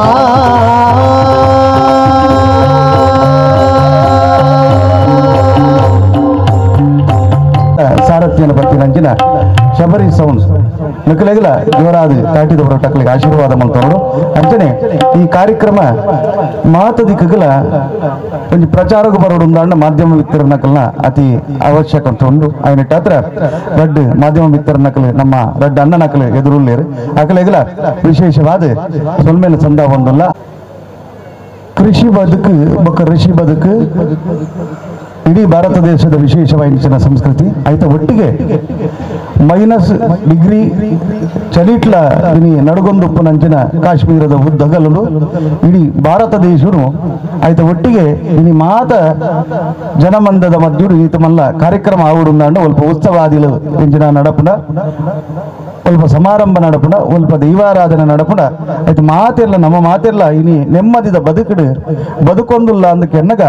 ಸಾರಥ್ಯನ ಬಗ್ಗೆ ನಂಚಿನ ಶಬರಿ ಸೌಂಡ್ಸ್ ನಕಲೆಗಲ ಜೋರಾದ ತಾಟಿದ ಹೊರಟಕ್ಲಿಗೆ ಆಶೀರ್ವಾದ ಮಂತವರು ಅಂಚನೆ ಈ ಕಾರ್ಯಕ್ರಮ ಮಾತದಿಕ್ಕಗಲ ಒಂದು ಪ್ರಚಾರಕ್ಕೆ ಬರೋಡು ಅಂದ ಮಾಧ್ಯಮ ವಿತರಣಕಲ್ನ ಅತಿ ಅವಶ್ಯಕ ಅಂತ ಉಂಡು ఆయన ಹತ್ರ ರಡ್ ಮಾಧ್ಯಮ ವಿತರಣಕಲ್ ನಮ್ಮ ರಡ್ ಅಣ್ಣನಕಲ್ ಎದುರುಳ್ಳೇರು ಅಕಲೆಗಲ ವಿಶೇಷವಾದ ಸೊಲ್ಮೇಲೆ ಸಂದ ಒಂದಲ್ಲ ಕೃಷಿ ಬದುಕು ಬೊಕ್ಕ ಋಷಿ ಬದುಕು ಇಡೀ ಭಾರತ ದೇಶದ ವಿಶೇಷವಾದ ಸಂಸ್ಕೃತಿ ಆಯ್ತಾ ಒಟ್ಟಿಗೆ -ಡಿಗ್ರಿ ಚಲಿಟ್ಲ ಇನಿ ನಡಗೊಂದುಪ್ಪು ನಂಚಿನ ಕಾಶ್ಮೀರದ ಉದ್ದಗಲಲು ಇಡೀ ಭಾರತ ದೇಶನು ಆಯ್ತಾ ಒಟ್ಟಿಗೆ ಇನಿ ಮಾತ ಜನಮಂದದ ಮಧ್ಯೆ ಈತ ಮಲ್ಲ ಕಾರ್ಯಕ್ರಮ ಆವಡುಂದಾಂಡ ಸ್ವಲ್ಪ ಉತ್ಸವಾದಿಲು ಎಂಚಿನ ನಡಪುನ ಸ್ವಲ್ಪ ಸಮಾರಂಭ ನಡಪುನ ಸ್ವಲ್ಪ ದೈವಾರಾಧನೆ ನಡಪುನ ಆಯ್ತು ಮಾತೆಲ್ಲ ನಮ್ಮ ಮಾತೆಲ್ಲ ಇನಿ ನೆಮ್ಮದಿದ ಬದುಕಡು ಬದುಕೊಂದುಲ್ಲ ಅಂದಕ್ಕೆ ಎನ್ನಗ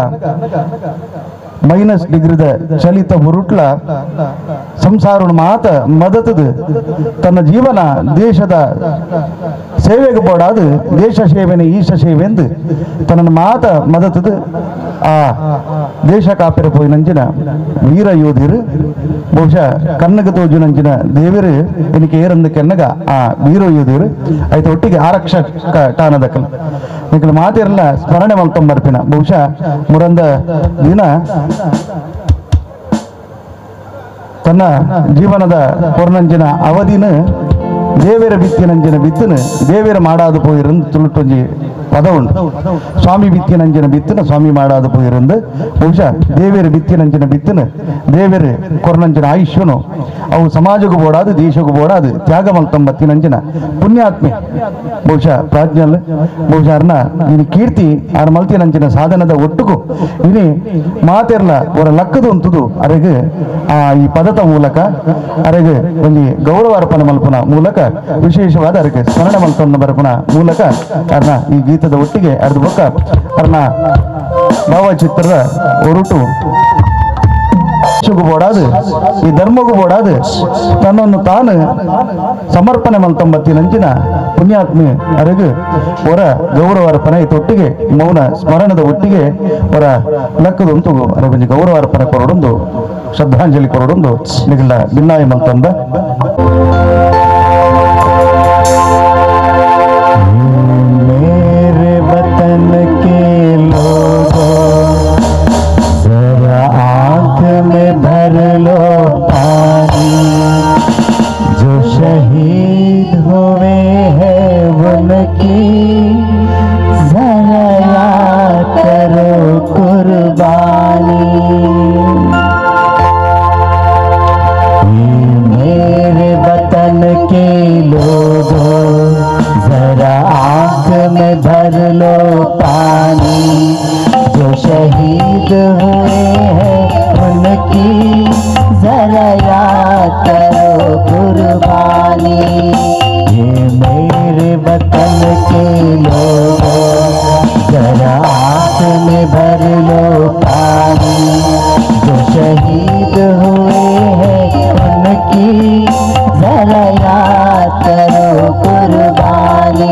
-ಡಿಗ್ರಿದ ಚಲಿತ ಬುರುಟ್ಲ ಸಂಸಾರ ಮಾತ ಮದತದು ತನ್ನ ಜೀವನ ದೇಶದ ಸೇವೆಗೆ ಬೋಡಾದು ದೇಶ ಸೇವೆನೆ ಈಶ ಸೇವೆ ಎಂದು ತನ್ನ ಮಾತ ಮದತದು ಆ ದೇಶ ಕಾಪಿರ ಪೋಯಿ ನಂಚಿನ ವೀರ ಯೋಧಿರು ಬಹುಶಃ ಕನ್ನಗ ತೋಜು ನಂಚಿನ ದೇವರು ಎನಿಕೆ ಏರಂದ ಕೆನ್ನಗ ಆ ವೀರ ಯೋಧಿರು ಆಯ್ತು ಒಟ್ಟಿಗೆ ಆರಕ್ಷಕ ಟಾನದಕ್ಕಲ್ ನಿಖಲ ಮಾತಿರಲ್ಲ ಸ್ಮರಣೆ ಮಲ್ತೊಂಬರ್ಪಿನ ಬಹುಶಃ ಮುರಂದ ದಿನ ತನ್ನ ಜೀವನದ ಪೊರ್ನಂಚಿನ ಅವಧಿನ ದೇವರ ಬಿತ್ತಿನಂಚಿನ ಬಿತ್ತನು ದೇವರ ಮಾಡಾದು ಪೋಯಿರಂದು ತುಳುಟೊಂಜಿ ಪದ ಉಂಟು. ಸ್ವಾಮಿ ಬಿತ್ತಿನಂಚಿನ ಬಿತ್ತನ ಸ್ವಾಮಿ ಮಾಡಾದು ಪೋಯಿರಂದು ಬಹುಶಃ ದೇವರ ಬಿತ್ತಿನಂಚಿನ ಬಿತ್ತನು ದೇವರ ಕೊರನಂಚಿನ ಆಯುಷ್ಯನು ಅವು ಸಮಾಜಕ್ಕೂ ಬೋಡಾದು ದೇಶಕ್ಕೂ ಬೋಡಾದು ತ್ಯಾಗ ಮಲ್ತಂಬತ್ತಿನಂಚಿನ ಪುಣ್ಯಾತ್ಮೆ ಬಹುಶಃ ಪ್ರಾಜ್ಞಲ್ ಬಹುಶಃ ಅರ್ನ ಇನ್ನು ಕೀರ್ತಿ ಆರ್ ಮಲ್ತಿನಂಚಿನ ಸಾಧನದ ಒಟ್ಟುಗೂ ಇನಿ ಮಾತೆರ್ಲ ಅವರ ಲಕ್ಕದು ಅಂತದು ಅರೆಗೆ ಈ ಪದದ ಮೂಲಕ ಅರೆಗೆ ಒಂದು ಗೌರವ ಅರ್ಪಣೆ ಮಲ್ಪನ ಮೂಲಕ ವಿಶೇಷವಾದ ಅದಕ್ಕೆ ಸ್ಮರಣೆ ಮಲ್ಪನ ಬರ್ಪನ ಮೂಲಕ ಅರ್ನ ಈ ಗೀತದ ಒಟ್ಟಿಗೆ ಅರ್ಧ ಬೊಕ್ಕ ಅರ್ನ ಭಾವಚಿತ್ರದ ಹೊರಟು ಬೋಡಾದು ಈ ಧರ್ಮಗೂ ಬೋಡಾದು ತನ್ನನ್ನು ತಾನು ಸಮರ್ಪಣೆ ಮಲ್ತಂಬತ್ತಿನಂಚಿನ ಪುಣ್ಯಾತ್ಮೆ ಅರೆಗೆ ಹೊರ ಗೌರವ ಅರ್ಪಣೆ ತೊಟ್ಟಿಗೆ ಮೌನ ಸ್ಮರಣದ ಒಟ್ಟಿಗೆ ಹೊರ ಲೆಕ್ಕದಂತೂ ಅರೆ ಗೌರವ ಅರ್ಪಣೆ ಕೊರಡೊಂದು ಶ್ರದ್ಧಾಂಜಲಿ ಕೊರಡೊಂದು ನಿಗಲ ಭಿನ್ನಾಯ ಮಲ್ತಂಬ भर लो पानी जो शहीद हुए हैं उनकी जरा याद करो कुर्बानी। मेरे वतन के लोगों जरा आँख में भर लो पानी जो शहीद हुए हैं उनकी जरा याद करो कुर्बानी। ये मेरे वतन के लोगों जरा आँख में भर लो पानी जो शहीद हुए हैं उनकी जरा याद करो कुर्बानी।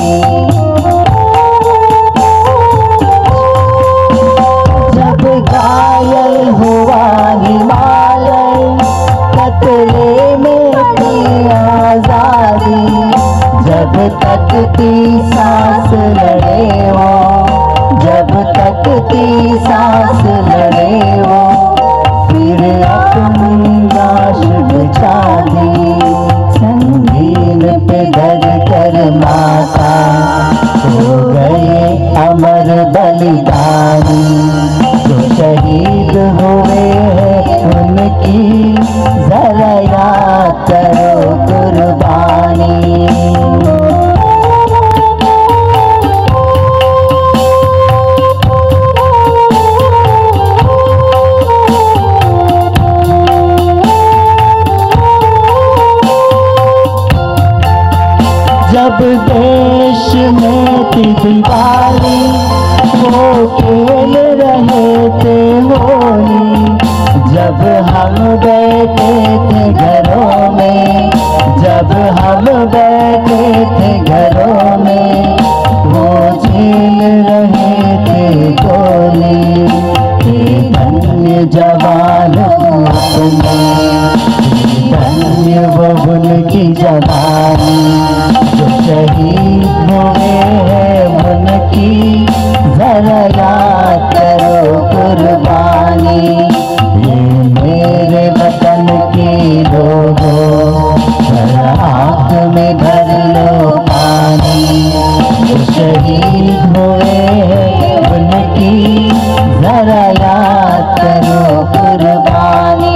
जब घायल हुआ हिमालय कतले में थी आजादी जब तक थी सांस लड़े वो जब तक थी सांस लड़े वो फिर अपनी लाश बिछा दी संगीन पे धर कर माता हो गए अमर बलिदानी जो शहीद हुए हैं उनकी जरा याद करो कुर्बानी। जब देश में थी दिवाली वो खेल रहे थे होली जब हम बैठे थे घरों में जब हम बैठे थे घरों में वो झेल रहे थे गोली। धन्य जवान अपने धन्य वो उनकी जवानी जो शहीद हुए हैं उनकी जरा याद करो कुर्बानी। ये मेरे वतन के लोगों जरा आँख में भर लो पानी जो शहीद हुए हैं उनकी जरा याद करो कुर्बानी।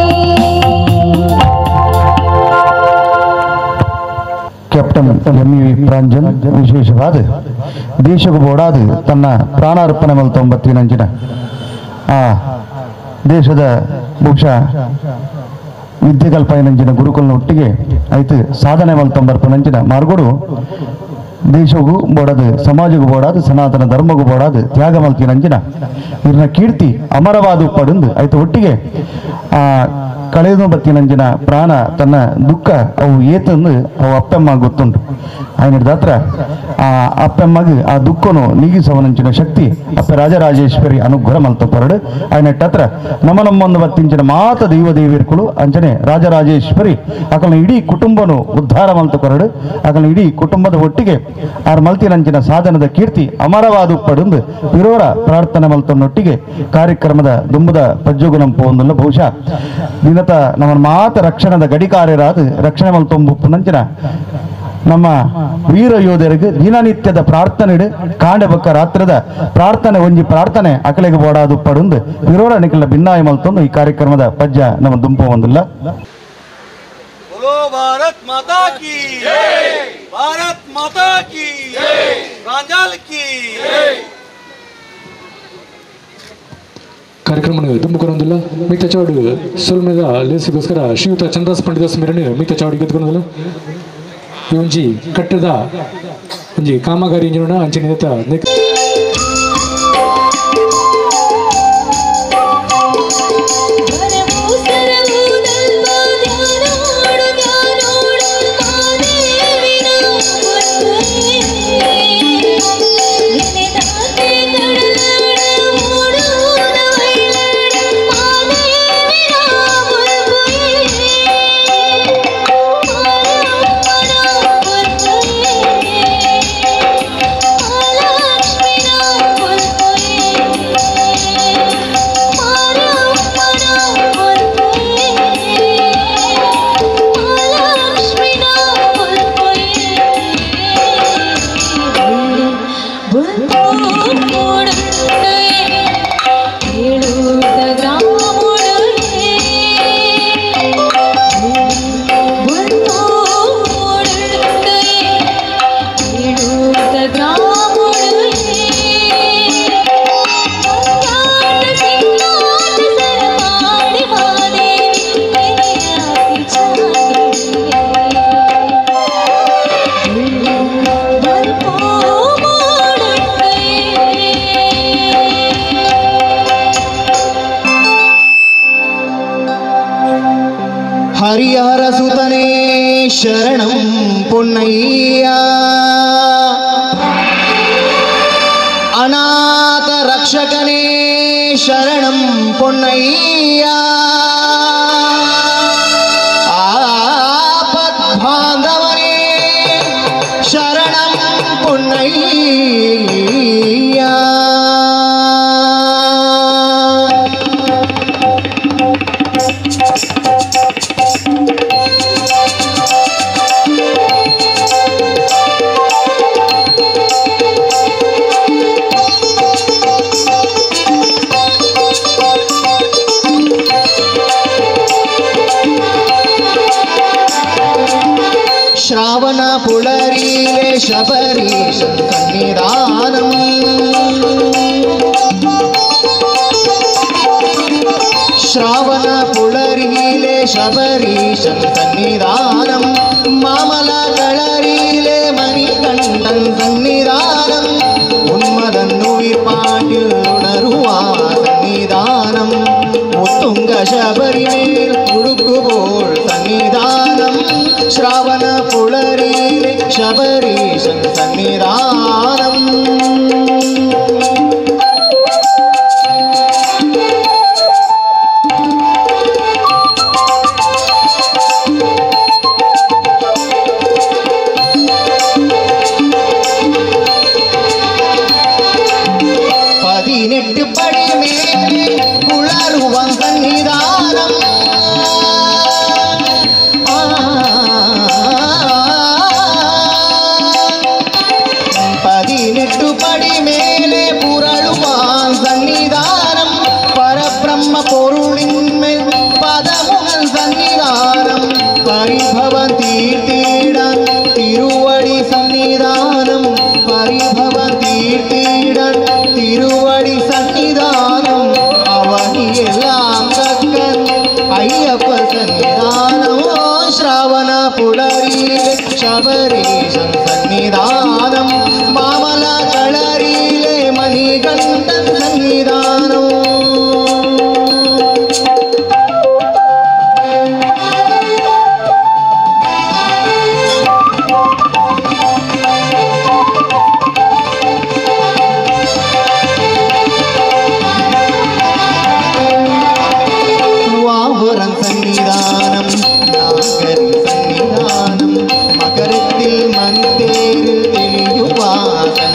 Captain MV. ಪ್ರಾಂಜಲ್ ವಿಶೇಷವಾದ ದೇಶಕ್ಕೆ ಬೋಡಾದು ತನ್ನ ಪ್ರಾಣಾರ್ಪಣೆ ಮಲ್ತೊಂಬತ್ತಿನಂಚಿನ ಆ ದೇಶದ ಬಹುಶಃ ವಿದ್ಯೆಗಲ್ಪೈನಂಚಿನ ಗುರುಕುಲನ ಒಟ್ಟಿಗೆ ಆಯ್ತು ಸಾಧನೆ ಮಲ್ತೊಂಬರ್ಪನಂಚಿನ ಮಾರ್ಗೋಡು ದೇಶಗೂ ಬೋಡದು ಸಮಾಜಗೂ ಬೋಡಾದು ಸನಾತನ ಧರ್ಮಗೂ ಬೋಡಾದು ತ್ಯಾಗ ಮಲ್ತಿನಂಚಿನ ಇರ್ನ ಕೀರ್ತಿ ಅಮರವಾದ ಪಡೆದು ಆಯ್ತು ಒಟ್ಟಿಗೆ ಆ ಕಳೆದು ಬತ್ತಿನಂಚಿನ ಪ್ರಾಣ ತನ್ನ ದುಃಖ ಅವು ಏತಂದು ಅವು ಅಪ್ಪೆಮ್ಮ ಗೊತ್ತುಂಟು ఆయన దాత్ర ఆ అప్పెమ్మకి ఆ దుఃఖను నీగిసవనంచిన శక్తి అప్ప రాజరాజేశ్వరి అనుగ్రహం అంత పొరడు ఆయన టత్ర నమనమ్మొందు వర్తించిన మాత దైవదేవీర్కులు అంచనే ರಾಜರಾಜೇಶ್ವರಿ ಅಕಲ್ನ ಇಡೀ ಕುಟುಂಬನು ಉದ್ಧಾರವಂತ ಕೊರಡು ಅಕಲ್ನ ಇಡೀ ಕುಟುಂಬದ ಒಟ್ಟಿಗೆ ಆರ್ ಮಲ್ತಿನಂಚಿನ ಸಾಧನದ ಕೀರ್ತಿ ಅಮರವಾದ ಪಡೆದು ವಿರೋರ ಪ್ರಾರ್ಥನೆ ಮಲ್ತನೊಟ್ಟಿಗೆ ಕಾರ್ಯಕ್ರಮದ ದುಂಬದ ಪಜ್ಜುಗುಣಂ ಪೋಂದಲ್ಲ ಬಹುಶಃ ದಿನ ದಿನತ ನಮ್ಮ ಮಾತ ರಕ್ಷಣದ ಗಡಿಕಾರ್ಯರಾದ ರಕ್ಷಣೆ ಮಲ್ತೊಂಬು ಪುನಂಚಿನ ನಮ್ಮ ವೀರ ಯೋಧರಿಗೆ ದಿನನಿತ್ಯದ ಪ್ರಾರ್ಥನೆ ಕಾಂಡೆ ಬಕ್ಕ ರಾತ್ರದ ಪ್ರಾರ್ಥನೆ ಒಂಜಿ ಪ್ರಾರ್ಥನೆ ಅಕಲೆಗೆ ಬೋಡಾದು ಪಡುಂದು ವಿರೋರ ನಿಖಿಲ ಭಿನ್ನಾಯ ಮಲ್ತೊಂದು ಈ ಕಾರ್ಯಕ್ರಮದ ಪಜ್ಜ ನಮ್ಮ ದುಂಪು ಒಂದಿಲ್ಲ. भारत माता की जय, भारत माता की जय, प्रांजल की जय. ಕಾರ್ಯಕ್ರಮವನ್ನು ದುಂಬುಕೊರೊಂದಿಲ್ಲ ಮಿಕ್ತ ಚಾವಡು ಸೊಲ್ಮೆದ ಲೇಸಿಗೋಸ್ಕರ ಶ್ರೀಯುತ ಚಂದ್ರದಾಸ್ ಪಂಡಿತ ಸ್ಮರಣೆ ಮಿಕ್ತ ಚಾವಡಿ ಗೆದ್ದುಕೊಂಡಲ್ಲ ಒಂಜಿ ಕಟ್ಟದ ಒಂಜಿ ಕಾಮಗಾರಿ ಇಂಜಿನ ಅಂಚನಿತ हरिहर सुतने शरणं पुन्नय्या अनाथ रक्षकने शरणं पुन्नय्या आपद बांधवने शरणं पुन्नय्या श्रावण पुलरीले शबरीश कन्निदानम् श्रावण पुलरीले शबरीश कन्निदानम् मामल कळरीले मणिकण्ठन सन्निधानम् उन्मदन्नुविर्पाटिल उणरुवा सन्निधानम् उत्तुंग शबरिमेल उडुकुबोळ सन्निधानम् श्रावण पुलरीले शबरीश सन्निधानम् पदिनेट्टु पडि मेले उळरुवं सन्निधानम् पदिनेट्टु पडि मेले पुरळुवां सन्निधानम् परब्रह्म पोरुळिन्मेल पदमुगल सन्निधानम् परिभवं तीर्थिडं तिरुवडि सन्निधानम् परिभवं तीर्थिडं तिरुवडि सन्निधानम् अवनियेल्लाम कक्कन अय्यप्प सन्निधानम् श्रावण पुलरीले शबरीश सन्निधानम् मामल कळरीले मणिकण्ठन सन्निधानम् वाहुरं सन्निधानं नागरि सन्निधानं मकरत्तिल मन्तेरिल तेलियुवा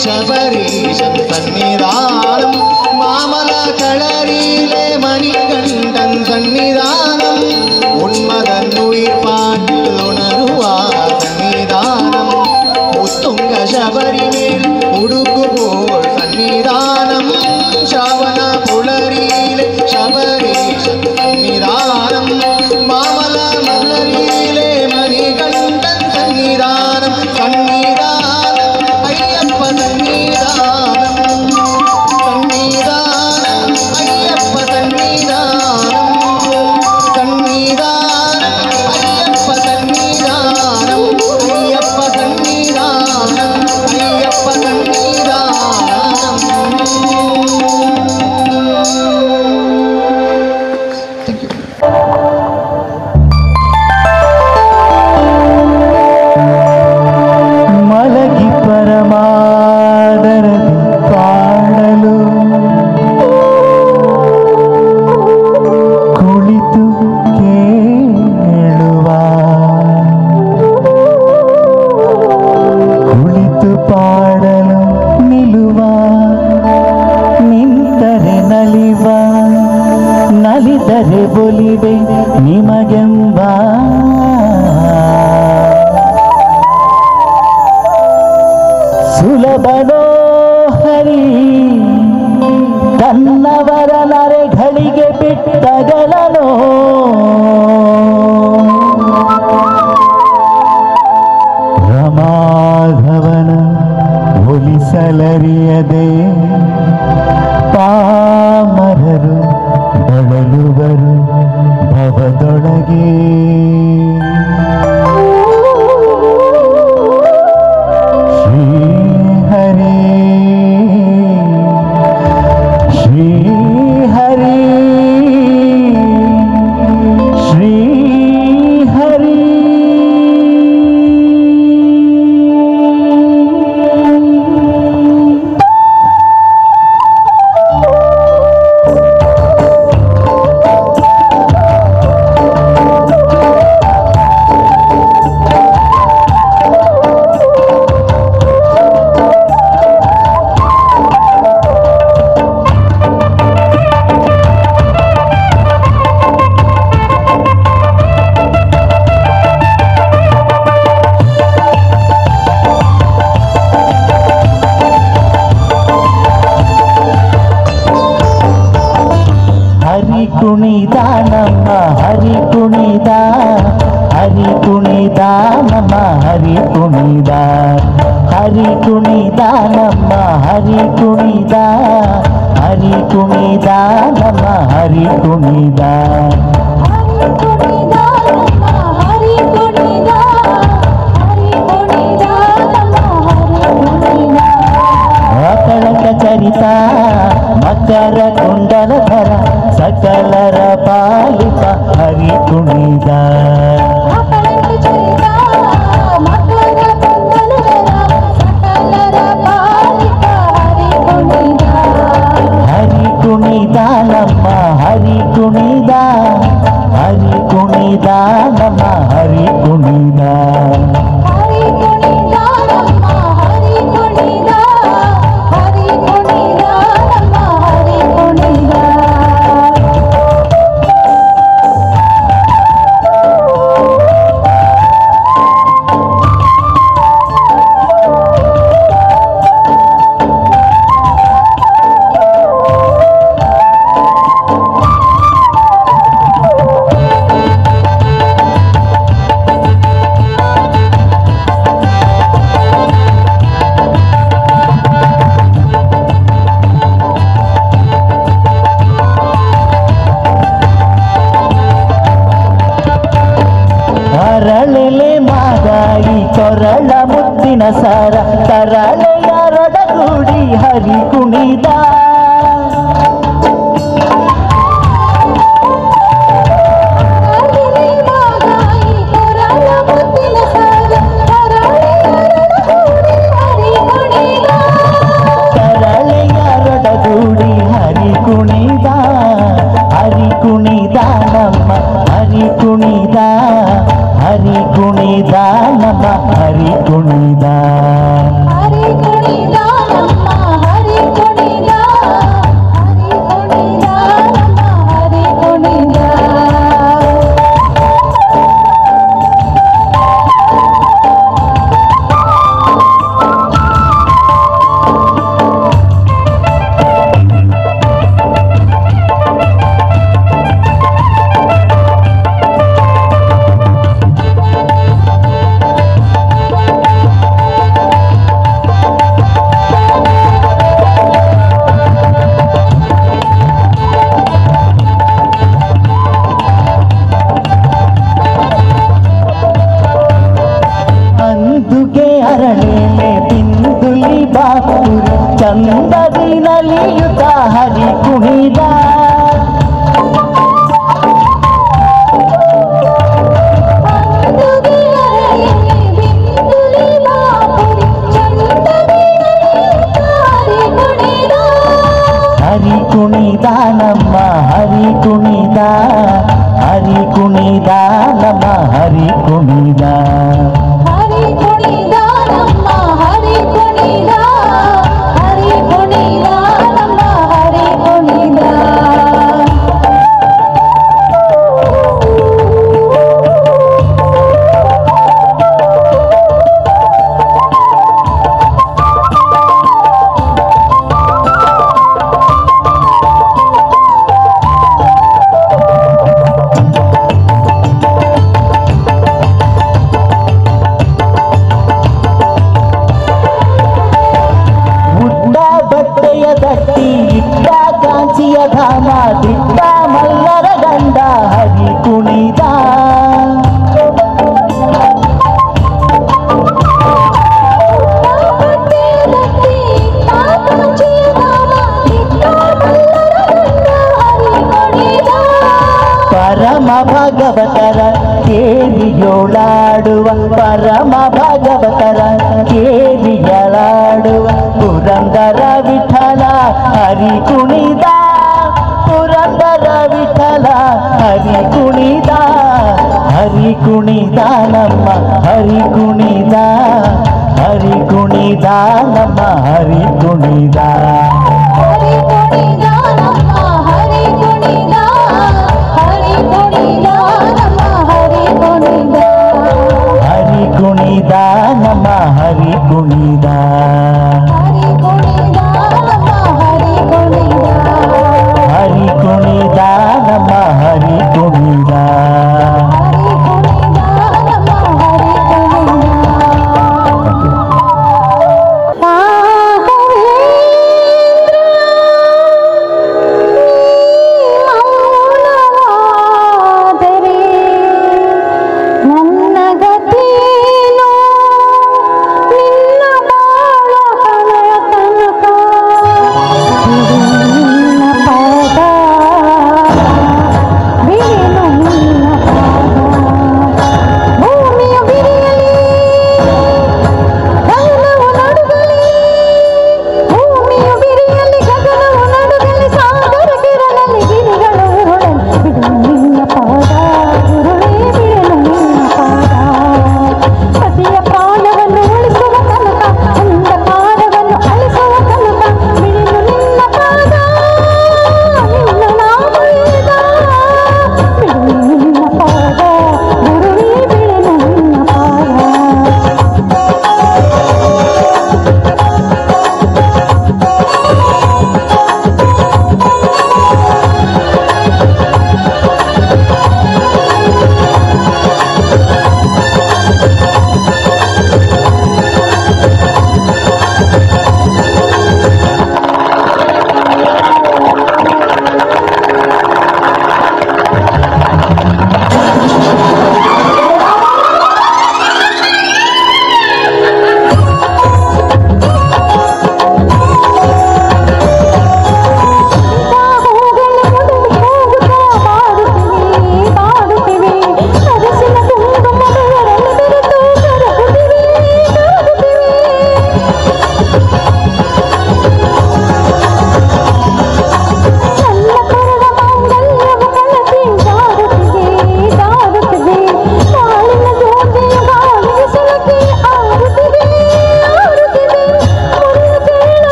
ശബരീശൻ സന്നിധാനം മാമല കളരിയിലെ മണികണ്ഠൻ സന്നിധാനം ഉന്മകന്നുയിർ പാട്ടിൽ ഉണരുവാ സന്നിധാനം ഉത്തുംഗ ശബരിമേൽ ഉടുക്കുപോൾ സന്നിധാനം ശവന പുളരിയിലെ ശബരീശൻ സന്നിധാനം മാമല മലരിയിലെ മണികണ്ഠൻ സന്നിധാനം സന്നിധാനം അയ്യപ്പ സന്നിധാനം സന്നിധാനം അയ്യപ്പ സന്നിധാനം സന്നിധാനം അയ്യപ്പ സന്നിധാനം അയ്യപ്പ സന്നിധാനം അയ്യപ്പ സന്നിധാനം. Thank you. ಮಲಗಿ ಪರಮಾದರದಿ ಪಾಡಲು ಕುಳಿತು ಕೇಳುವ ಕುಳಿತು ಪಾಡಲು ನಿಲ್ಲುವ ನಿಂತರೆ ನಲಿವ ನಲಿದರೆ ಬೊಲಿವೆ ನಿಮಗೆಂಬ ಸುಲಭನೋ ಹರಿ ತನ್ನವರ ನರೆಗಳಿಗೆ ಬಿಟ್ಟಗಲನೋ ರಮಾಧವನ ಒಲಿಸಲರಿಯದೆ ಪಾಮರರು ಬಳಲುವರು ಭವದೊಳಗೆ ಶ್ರೀ ಹರಿ ಶ್ರೀ ಹರಿ ಶ್ರೀ ಹರಿ ಹರಿ ಕುಣಿದ ನಮ್ಮ ಹರಿ ಕುಣಿದ ಹರಿ ಕುಣಿದ ನಮ್ಮ ಹರಿ ಕುಣಿದ ಹರಿ ಕುಣಿದ ನಮ್ಮ ಹರಿ ಕುಣಿದ ಹರಿ ಕುಣಿದ ನಮ್ಮ ಹರಿ ಕುಣಿದ ಅಕಳಕ ಚರಿತ ಮಕರ ಕುಂಡಲಧರ ಸಕಲರ ಪಾಲಿಪ ಹರಿ ಕುಣಿದ ಹರಿ ಕುಣಿದ ನಮ್ಮ ಹರಿ ಕುಣಿದ ಹರಿ ಕುಣಿದ ನಮ್ಮ ಹರಿ ಕುಣಿದ ಅರಳೆಲೆ ಮಾದಾಯಿ ಕೊರಳ ಮುತ್ತಿನ ಸರ ತರಳೆಯರೊಡಗೂಡಿ ಹರಿ ಕುಣಿದ ತರಳೆಯರೊಡಗೂಡಿ ಹರಿ ಕುಣಿದ ಹರಿ ಕುಣಿದ ನಮ್ಮ ಹರಿ ಕುಣಿದ ಹರಿ ಕುಣಿದ ನಮ್ಮ ಹರಿ ಕುಣಿದ ಹರಿ ಕುಣಿದ ಕುಣಿಯುತ್ತ ಹರಿ ಕುಣಿದ ಹರಿ ಕುಣಿದ ನಮ್ಮ ಹರಿ ಕುಣಿದ ಹರಿ ಕುಣಿದ ನಮ್ಮ ಹರಿ ಕುಣಿದ ಹರಿ ಕುಣಿದ ನಮ್ಮ ಹರಿ ಕುಣಿದ ಹರಿ ಕುಣಿದ ನಮ್ಮ ಹರಿ ಕುಣಿದ ದಟ್ಟಿ ಇಟ್ಟ ಕಾಂಚಿಯ ಧಾಮ ದಿಟ್ಟ ಮಲ್ಲರ ಗಂಡ ಹರಿ ಕುಣಿದ ಪರಮ ಭಾಗವತರ ಕೇರಿಯೋಳಾಡುವ ಪರಮ ಭಾಗವತರ ಕೇರಿಯಲಾಡುವ ಪುರಂದರ ವಿಠಲ ಹರಿ ಕುಣಿದ ಪುರಂದರ ವಿಠಲ ಹರಿ ಕುಣಿದ ಹರಿ ಕುಣಿದ ನಮ್ಮ ಹರಿ ಕುಣಿದ ಹರಿ ಕುಣಿದ ನಮ್ಮ ಹರಿ ಕುಣಿದ ಹರಿ